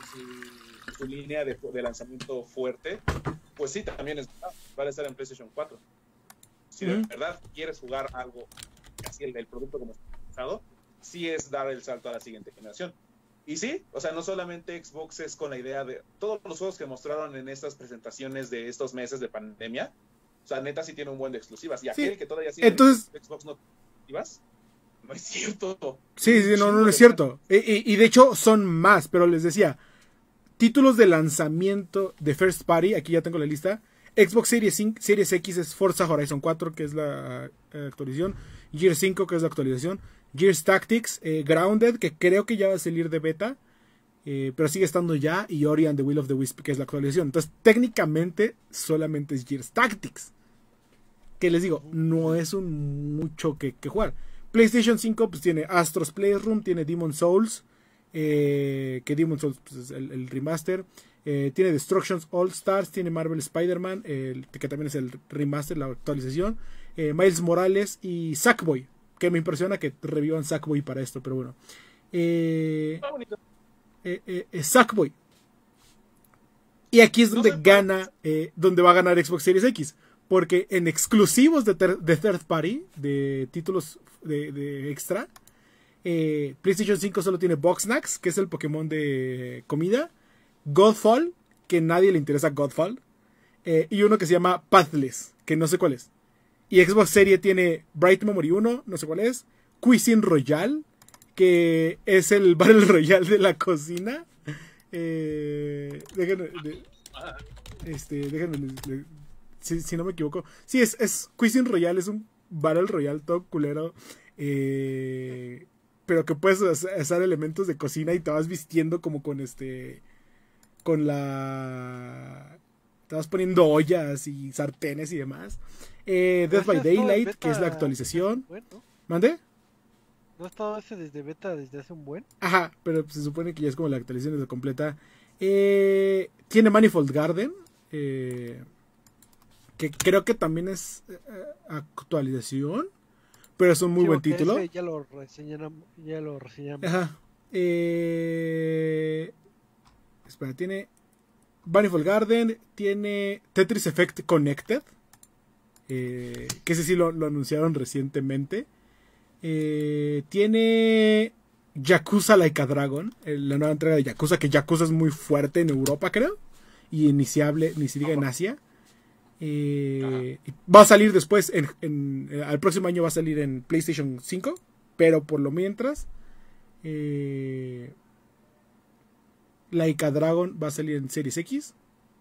su, su línea de, de lanzamiento fuerte, pues sí, también es, van a estar en PlayStation cuatro. Si de verdad quieres jugar algo, así el, el producto como está pensado, sí es dar el salto a la siguiente generación. Y sí, o sea, no solamente Xbox es con la idea de todos los juegos que mostraron en estas presentaciones de estos meses de pandemia, o sea, neta sí tiene un buen de exclusivas. Y aquel sí. que todavía sigue Entonces, Xbox no exclusivas, no es cierto. Sí, sí, no, no, no es cierto. Y, y, y de hecho son más, pero les decía, títulos de lanzamiento de First Party, aquí ya tengo la lista. Xbox Series, cinco, Series X es Forza Horizon cuatro, que es la eh, actualización. Gears cinco, que es la actualización. Gears Tactics, eh, Grounded, que creo que ya va a salir de beta, eh, pero sigue estando ya. Y Ori and the Will of the Wisp, que es la actualización. Entonces, técnicamente, solamente es Gears Tactics. Que les digo, no es un mucho que, que jugar. PlayStation cinco, pues tiene Astro's Playroom, tiene Demon's Souls, eh, que Demon's Souls pues, es el, el remaster. Eh, tiene Destructions All Stars, tiene Marvel Spider-Man, eh, que también es el remaster, la actualización, eh, Miles Morales y Sackboy, que me impresiona que revivan Sackboy para esto, pero bueno. Eh, eh, eh, eh, Sackboy. Y aquí es donde no gana, eh, donde va a ganar Xbox Series X, porque en exclusivos de, ter- de third party, de títulos de, de extra, eh, PlayStation cinco solo tiene Boxnax, que es el Pokémon de comida, Godfall, que a nadie le interesa Godfall, eh, y uno que se llama Pathless, que no sé cuál es. Y Xbox Series tiene Bright Memory uno, no sé cuál es, Cuisine Royale, que es el Battle Royale de la cocina. Eh, déjenme, de, este, déjenme, le, le, si, si no me equivoco. Sí, es, es Cuisine Royale, es un Battle Royale todo culero, eh, pero que puedes hacer elementos de cocina y te vas vistiendo como con este... con la... te vas poniendo ollas y sartenes y demás. Eh, Death by Daylight, que es la actualización. Buen, ¿no? ¿Mande? ¿No ha estado ese desde beta desde hace un buen? Ajá, pero se supone que ya es como la actualización desde completa. Eh, tiene Manifold Garden, eh, que creo que también es eh, actualización, pero es un muy sí, buen título. Ya lo reseñamos. Ya lo reseñamos. Ajá. Eh... Espera, tiene Manifold Garden, tiene Tetris Effect Connected, Eh, que ese sí lo, lo anunciaron recientemente. Eh, tiene Yakuza Like a Dragon, eh, la nueva entrega de Yakuza, que Yakuza es muy fuerte en Europa, creo, y iniciable, ni se diga en Asia. Eh, va a salir después, en, en, eh, al próximo año va a salir en PlayStation cinco, pero por lo mientras, eh, Like a Dragon va a salir en Series X.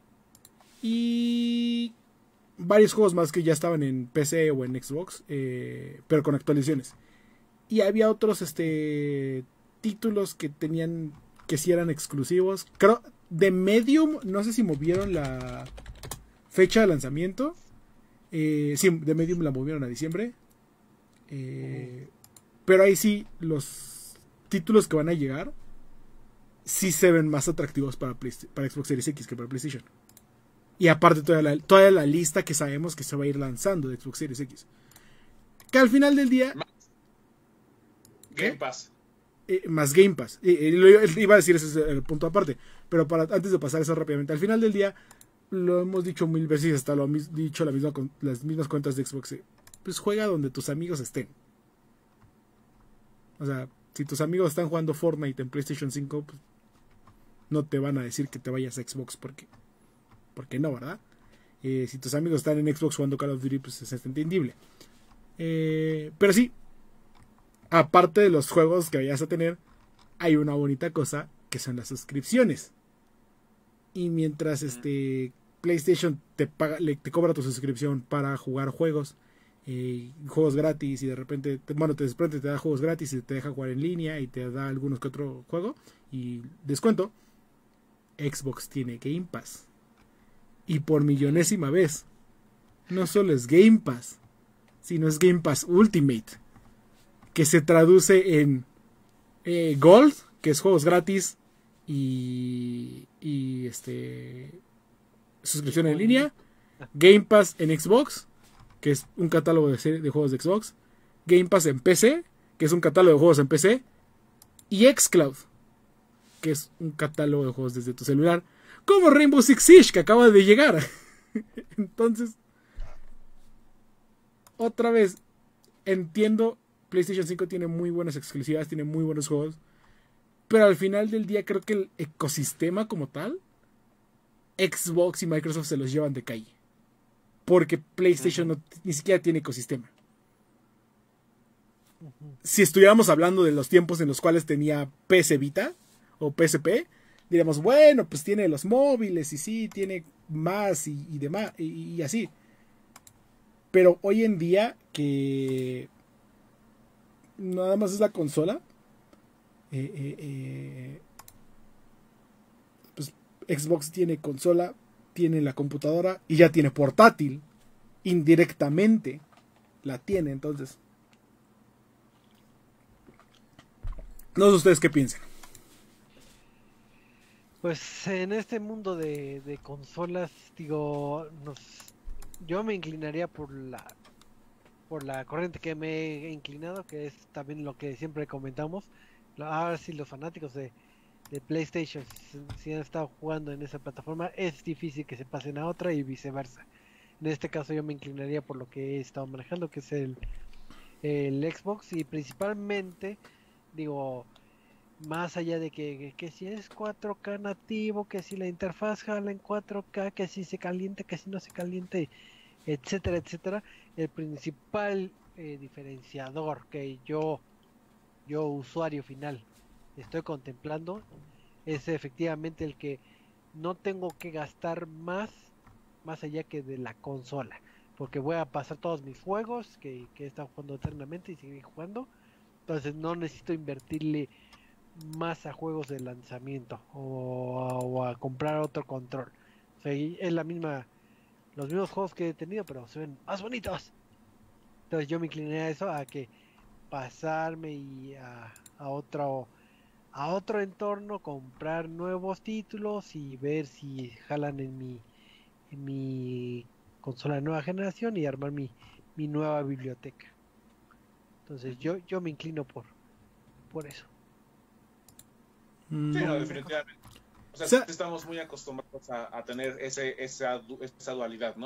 Y varios juegos más que ya estaban en P C o en Xbox, eh, pero con actualizaciones. Y había otros este títulos que tenían, que sí eran exclusivos. Creo, de Medium, no sé si movieron la fecha de lanzamiento. Eh, sí, de Medium la movieron a diciembre. Eh, pero ahí sí, los títulos que van a llegar sí se ven más atractivos para, Play, para Xbox Series X que para PlayStation. Y aparte toda la, toda la lista que sabemos que se va a ir lanzando de Xbox Series X. Que al final del día... Game Pass. Eh, más Game Pass. Eh, eh, lo, iba a decir ese es el punto aparte. Pero para, antes de pasar eso rápidamente. Al final del día, lo hemos dicho mil veces y hasta lo hemos dicho la misma, las mismas cuentas de Xbox. Eh, pues juega donde tus amigos estén. O sea, si tus amigos están jugando Fortnite en PlayStation cinco, pues, no te van a decir que te vayas a Xbox porque... Porque no, ¿verdad? Eh, si tus amigos están en Xbox jugando Call of Duty, pues es entendible. Eh, pero sí, aparte de los juegos que vayas a tener, hay una bonita cosa que son las suscripciones. Y mientras este PlayStation te paga, le, te cobra tu suscripción para jugar juegos, eh, juegos gratis, y de repente, te, bueno, te, de repente te da juegos gratis y te deja jugar en línea y te da algunos que otro juego y descuento, Xbox tiene Game Pass. Y por millonésima vez, no solo es Game Pass, sino es Game Pass Ultimate, que se traduce en eh, Gold, que es juegos gratis y, y este suscripción en línea, Game Pass en Xbox, que es un catálogo de, serie, de juegos de Xbox, Game Pass en P C, que es un catálogo de juegos en P C, y xCloud, que es un catálogo de juegos desde tu celular, como Rainbow Six Siege, que acaba de llegar. Entonces, otra vez, entiendo, PlayStation cinco tiene muy buenas exclusivas, tiene muy buenos juegos, pero al final del día creo que el ecosistema como tal, Xbox y Microsoft se los llevan de calle, porque PlayStation uh-huh. no, ni siquiera tiene ecosistema. Uh-huh. Si estuviéramos hablando de los tiempos en los cuales tenía P S Vita o P S P, diríamos, bueno, pues tiene los móviles y sí, tiene más y, y demás, y, y así. Pero hoy en día, que nada más es la consola, eh, eh, eh, pues Xbox tiene consola, tiene la computadora y ya tiene portátil, indirectamente la tiene, entonces. No sé ustedes qué piensan. Pues en este mundo de, de consolas, digo, nos, yo me inclinaría por la por la corriente que me he inclinado, que es también lo que siempre comentamos. Ahora sí, los fanáticos de, de PlayStation, si, si han estado jugando en esa plataforma, es difícil que se pasen a otra y viceversa. En este caso yo me inclinaría por lo que he estado manejando, que es el, el Xbox, y principalmente, digo, más allá de que, que, que si es cuatro K nativo, que si la interfaz jala en cuatro K, que si se calienta, que si no se caliente, etcétera, etcétera, el principal eh, diferenciador que yo, yo usuario final, estoy contemplando es efectivamente el que no tengo que gastar más, más allá que de la consola, porque voy a pasar todos mis juegos que, que he estado jugando eternamente y seguir jugando, entonces no necesito invertirle más a juegos de lanzamiento o a, o a comprar otro control. O sea, es la misma, los mismos juegos que he tenido, pero se ven más bonitos. Entonces yo me incliné a eso, a que pasarme y a, a otro a otro entorno, comprar nuevos títulos y ver si jalan en mi en mi consola de nueva generación y armar mi, mi nueva biblioteca. Entonces yo yo me inclino por por eso. Sí, no, definitivamente. O sea, o sea, estamos muy acostumbrados a, a tener ese, esa, esa dualidad, ¿no?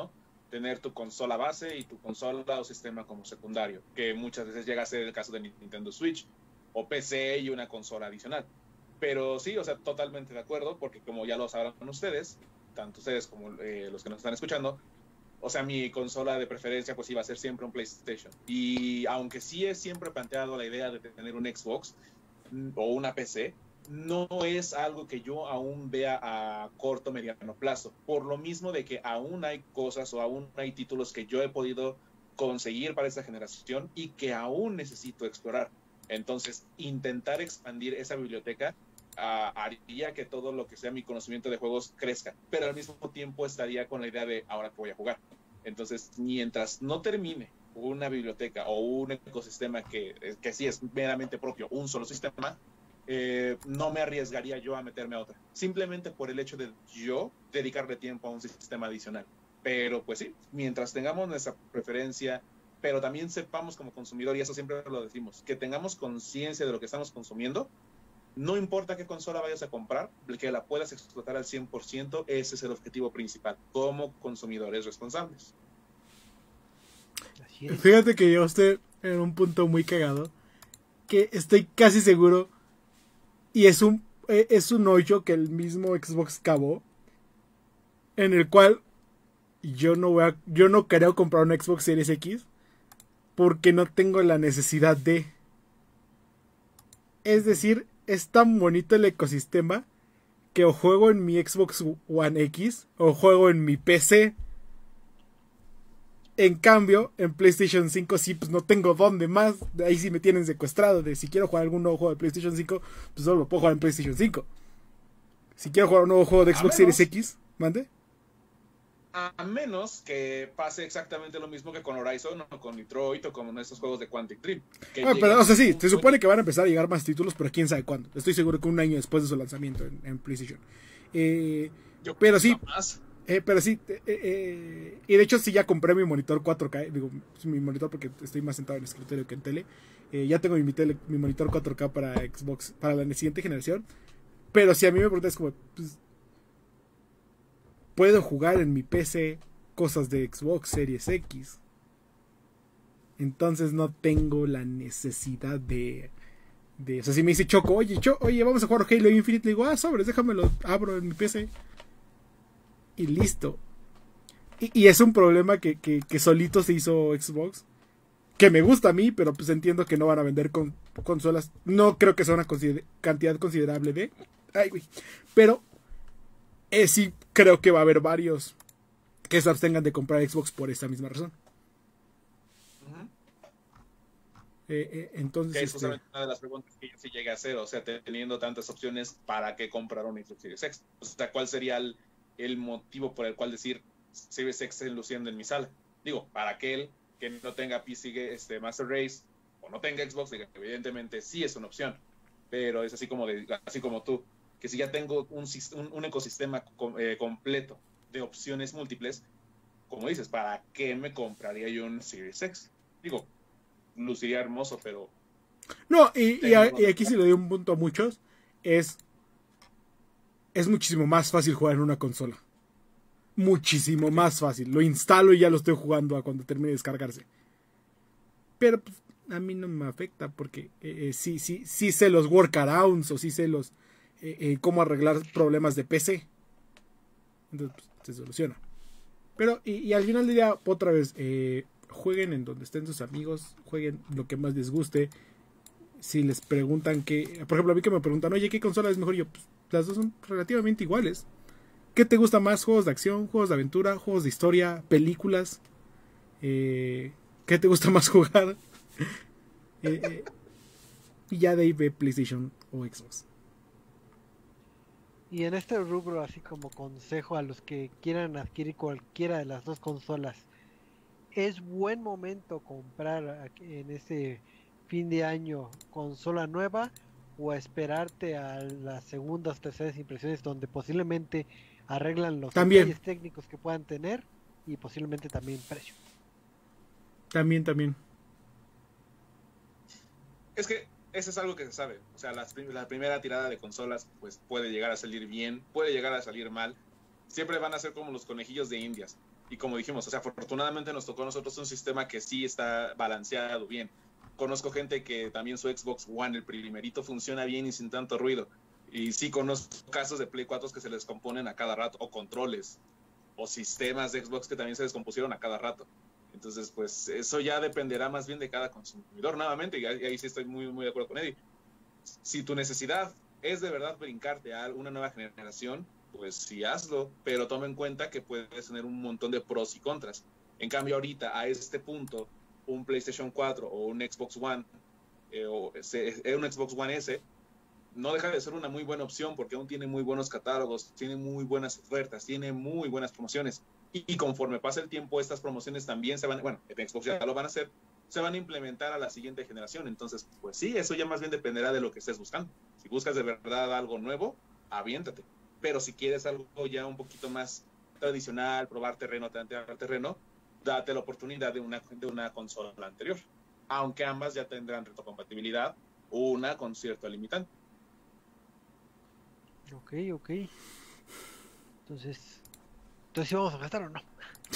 tener tu consola base y tu consola o sistema como secundario, que muchas veces llega a ser el caso de Nintendo Switch o P C y una consola adicional. Pero sí, o sea, totalmente de acuerdo, porque como ya lo sabrán ustedes, tanto ustedes como eh, los que nos están escuchando, o sea, mi consola de preferencia pues iba a ser siempre un PlayStation. Y aunque sí he siempre planteado la idea de tener un Xbox o una P C, no es algo que yo aún vea a corto o mediano plazo, por lo mismo de que aún hay cosas o aún hay títulos que yo he podido conseguir para esta generación y que aún necesito explorar. Entonces, intentar expandir esa biblioteca uh, haría que todo lo que sea mi conocimiento de juegos crezca, pero al mismo tiempo estaría con la idea de ahora que voy a jugar. Entonces, mientras no termine una biblioteca o un ecosistema que, que sí es meramente propio, un solo sistema, Eh, no me arriesgaría yo a meterme a otra, simplemente por el hecho de yo dedicarle tiempo a un sistema adicional. Pero pues sí, mientras tengamos nuestra preferencia, pero también sepamos como consumidor, y eso siempre lo decimos, que tengamos conciencia de lo que estamos consumiendo, no importa qué consola vayas a comprar, que la puedas explotar al cien por ciento, ese es el objetivo principal, como consumidores responsables. Así es. Fíjate que yo estoy en un punto muy cagado, que estoy casi seguro. Y es un, es un hoyo que el mismo Xbox cavó, en el cual yo no voy a, yo no creo comprar un Xbox Series X porque no tengo la necesidad de. Es decir, es tan bonito el ecosistema que o juego en mi Xbox One X o juego en mi P C. En cambio, en PlayStation cinco sí, pues no tengo dónde más. Ahí sí me tienen secuestrado. De si quiero jugar algún nuevo juego de PlayStation cinco, pues solo lo puedo jugar en PlayStation cinco. Si quiero jugar un nuevo juego de Xbox Series X, ¿mande? A menos que pase exactamente lo mismo que con Horizon o con Detroit o con estos juegos de Quantic Dream. Ah, pero, o sea, sí, se supone que van a empezar a llegar más títulos, pero quién sabe cuándo. Estoy seguro que un año después de su lanzamiento en, en PlayStation. Eh, Yo pero sí. Más. Eh, pero sí, eh, eh, y de hecho sí ya compré mi monitor cuatro K, digo, mi monitor porque estoy más sentado en el escritorio que en tele. Eh, ya tengo mi, tele, mi monitor cuatro K para Xbox, para la siguiente generación. Pero si a mí me preguntas como, pues, puedo jugar en mi P C cosas de Xbox Series X. Entonces no tengo la necesidad de... de o sea, si me dice Choco, oye, Cho, oye, vamos a jugar Halo Infinite, le digo, ah, sobres, déjamelo, abro en mi P C. Y listo. Y, y es un problema que, que, que solito se hizo Xbox. Que me gusta a mí, pero pues entiendo que no van a vender con, consolas. No creo que sea una consider cantidad considerable de... Ay, güey. Pero eh, sí creo que va a haber varios que se abstengan de comprar Xbox por esa misma razón. Uh-huh. eh, eh, entonces... Que es este... justamente una de las preguntas que yo sí llegué a hacer. O sea, teniendo tantas opciones, ¿para qué comprar un Xbox Series X? O sea, ¿cuál sería el... el motivo por el cual decir Series X luciendo en mi sala? Digo, para aquel que no tenga P C este, Master Race o no tenga Xbox, evidentemente sí es una opción, pero es así como, de, así como tú, que si ya tengo un, un, un ecosistema com, eh, completo de opciones múltiples, como dices, ¿para qué me compraría yo un Series X? Digo, luciría hermoso, pero... No, y, y, a, y aquí sí le doy un punto a muchos, es... es muchísimo más fácil jugar en una consola. Muchísimo más fácil. Lo instalo y ya lo estoy jugando a cuando termine de descargarse. Pero pues, a mí no me afecta porque eh, eh, sí, sí, sí sé los workarounds o sí sé los eh, eh, cómo arreglar problemas de P C. Entonces pues, se soluciona. Pero y, y al final del día, otra vez, eh, jueguen en donde estén sus amigos, jueguen lo que más les guste. Si les preguntan que, por ejemplo, a mí que me preguntan, oye, ¿qué consola es mejor? Yo, pues, las dos son relativamente iguales. ¿Qué te gusta más? ¿Juegos de acción? ¿Juegos de aventura? ¿Juegos de historia? ¿Películas? Eh, ¿Qué te gusta más jugar? eh, eh, y ya de ahí ve PlayStation o Xbox. Y en este rubro, así como consejo a los que quieran adquirir cualquiera de las dos consolas, ¿es buen momento comprar en este fin de año consola nueva o esperarte a las segundas o terceras impresiones donde posiblemente arreglan los también. detalles técnicos que puedan tener y posiblemente también precio? También, también. Es que eso es algo que se sabe. O sea, la, la primera tirada de consolas pues puede llegar a salir bien, puede llegar a salir mal. Siempre van a ser como los conejillos de indias. Y como dijimos, o sea, afortunadamente nos tocó a nosotros un sistema que sí está balanceado bien. Conozco gente que también su Xbox One, el primerito, funciona bien y sin tanto ruido. Y sí conozco casos de Play cuatro que se les componen a cada rato, o controles, o sistemas de Xbox que también se descompusieron a cada rato. Entonces, pues eso ya dependerá más bien de cada consumidor, nuevamente, y ahí sí estoy muy, muy de acuerdo con Eddie. Si tu necesidad es de verdad brincarte a una nueva generación, pues sí hazlo, pero toma en cuenta que puedes tener un montón de pros y contras. En cambio, ahorita, a este punto, un PlayStation cuatro o un Xbox One, eh, o eh, un Xbox One S, no deja de ser una muy buena opción porque aún tiene muy buenos catálogos, tiene muy buenas ofertas, tiene muy buenas promociones. Y, y conforme pasa el tiempo, estas promociones también se van, bueno, en Xbox ya lo van a hacer, se van a implementar a la siguiente generación. Entonces, pues sí, eso ya más bien dependerá de lo que estés buscando. Si buscas de verdad algo nuevo, aviéntate. Pero si quieres algo ya un poquito más tradicional, probar terreno, tantear terreno, date la oportunidad de una, de una consola anterior. Aunque ambas ya tendrán retrocompatibilidad, una con cierto limitante. Ok, ok. Entonces, entonces ¿sí vamos a gastar o no?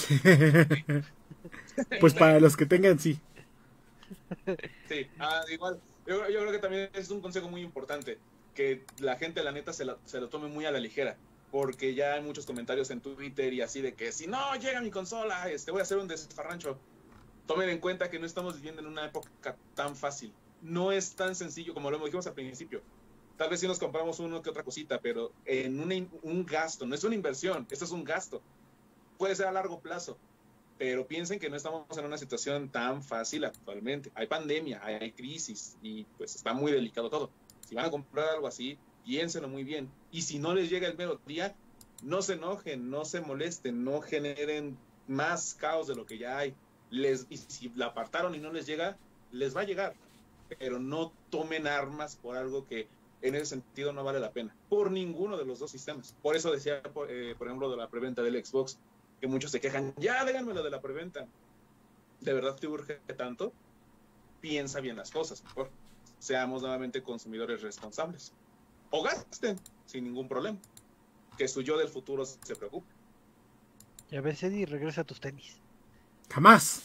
Pues para los que tengan, sí. Sí, ah, igual. Yo, yo creo que también es un consejo muy importante, que la gente, la neta, se lo, se lo tome muy a la ligera, porque ya hay muchos comentarios en Twitter y así de que si no llega mi consola, este, voy a hacer un desfarrancho. Tomen en cuenta que no estamos viviendo en una época tan fácil. No es tan sencillo como lo dijimos al principio. Tal vez sí nos compramos uno que otra cosita, pero en una, un gasto, no es una inversión, esto es un gasto. Puede ser a largo plazo, pero piensen que no estamos en una situación tan fácil actualmente. Hay pandemia, hay, hay crisis y pues está muy delicado todo. Si van a comprar algo así, piénsenlo muy bien. Y si no les llega el mero día, no se enojen, no se molesten, no generen más caos de lo que ya hay. Les, y si la apartaron y no les llega, les va a llegar. Pero no tomen armas por algo que en ese sentido no vale la pena. Por ninguno de los dos sistemas. Por eso decía, por, eh, por ejemplo, de la preventa del Xbox, que muchos se quejan, ya déjenme lo de la preventa. ¿De verdad te urge tanto? Piensa bien las cosas, mejor. Seamos nuevamente consumidores responsables. O gasten, sin ningún problema. Que su yo del futuro se preocupe. Y a ver, Eddie, regresa a tus tenis. Jamás.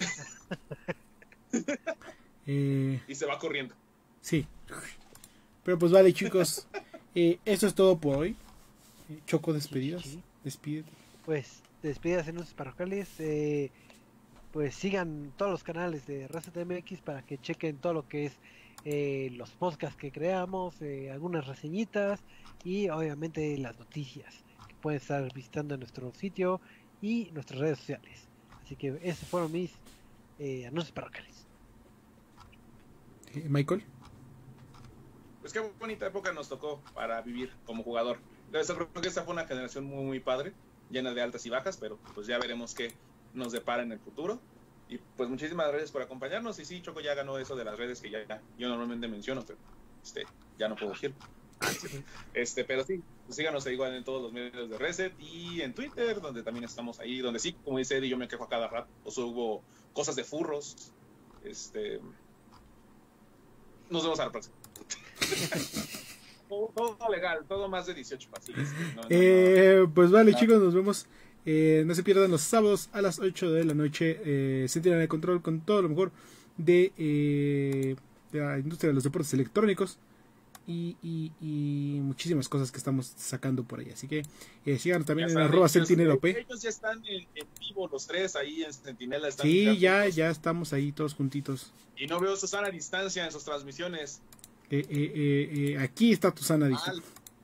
eh, y se va corriendo. Sí. Pero pues vale, chicos. Eh, eso es todo por hoy. Eh, Choco, despedidas. Sí, sí. Despídete. Pues, despedidas en nuestros parroquiales. Eh, pues sigan todos los canales de Reset M X para que chequen todo lo que es eh, los podcasts que creamos, eh, algunas reseñitas y obviamente las noticias que pueden estar visitando en nuestro sitio y nuestras redes sociales. Así que esos fueron mis eh, anuncios parroquiales. Eh, Michael. Pues qué bonita época nos tocó para vivir como jugador. Entonces, creo que esta fue una generación muy, muy padre, llena de altas y bajas, pero pues ya veremos qué nos depara en el futuro. Y pues muchísimas gracias por acompañarnos. Y sí, Choco ya ganó eso de las redes que ya, ya yo normalmente menciono, pero este, ya no puedo decir. Este, pero sí, pues síganos igual en todos los medios de Reset y en Twitter, donde también estamos ahí, donde sí, como dice Eddie, yo me quejo a cada rato. O subo cosas de furros. Este, nos vemos a la próxima. todo, todo legal, todo más de dieciocho pasillos. No, no, eh, no. Pues vale, Claro. chicos, nos vemos. Eh, no se pierdan los sábados a las ocho de la noche. Eh, se tiran el control con todo lo mejor de, eh, de la industria de los deportes electrónicos y, y, y muchísimas cosas que estamos sacando por ahí. Así que eh, sigan también en arroba sentinela P. Ellos ya están en, en vivo, los tres ahí en Sentinela. Están Sí, ya, juntos. ya estamos ahí todos juntitos. Y no veo a Susana a distancia en sus transmisiones. Eh, eh, eh, eh, aquí está tu sana distancia.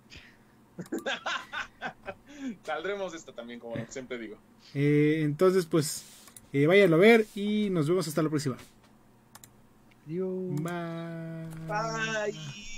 Saldremos de esta también, como siempre digo. Eh, entonces, pues, eh, váyanlo a ver y nos vemos hasta la próxima. Adiós. Bye. Bye.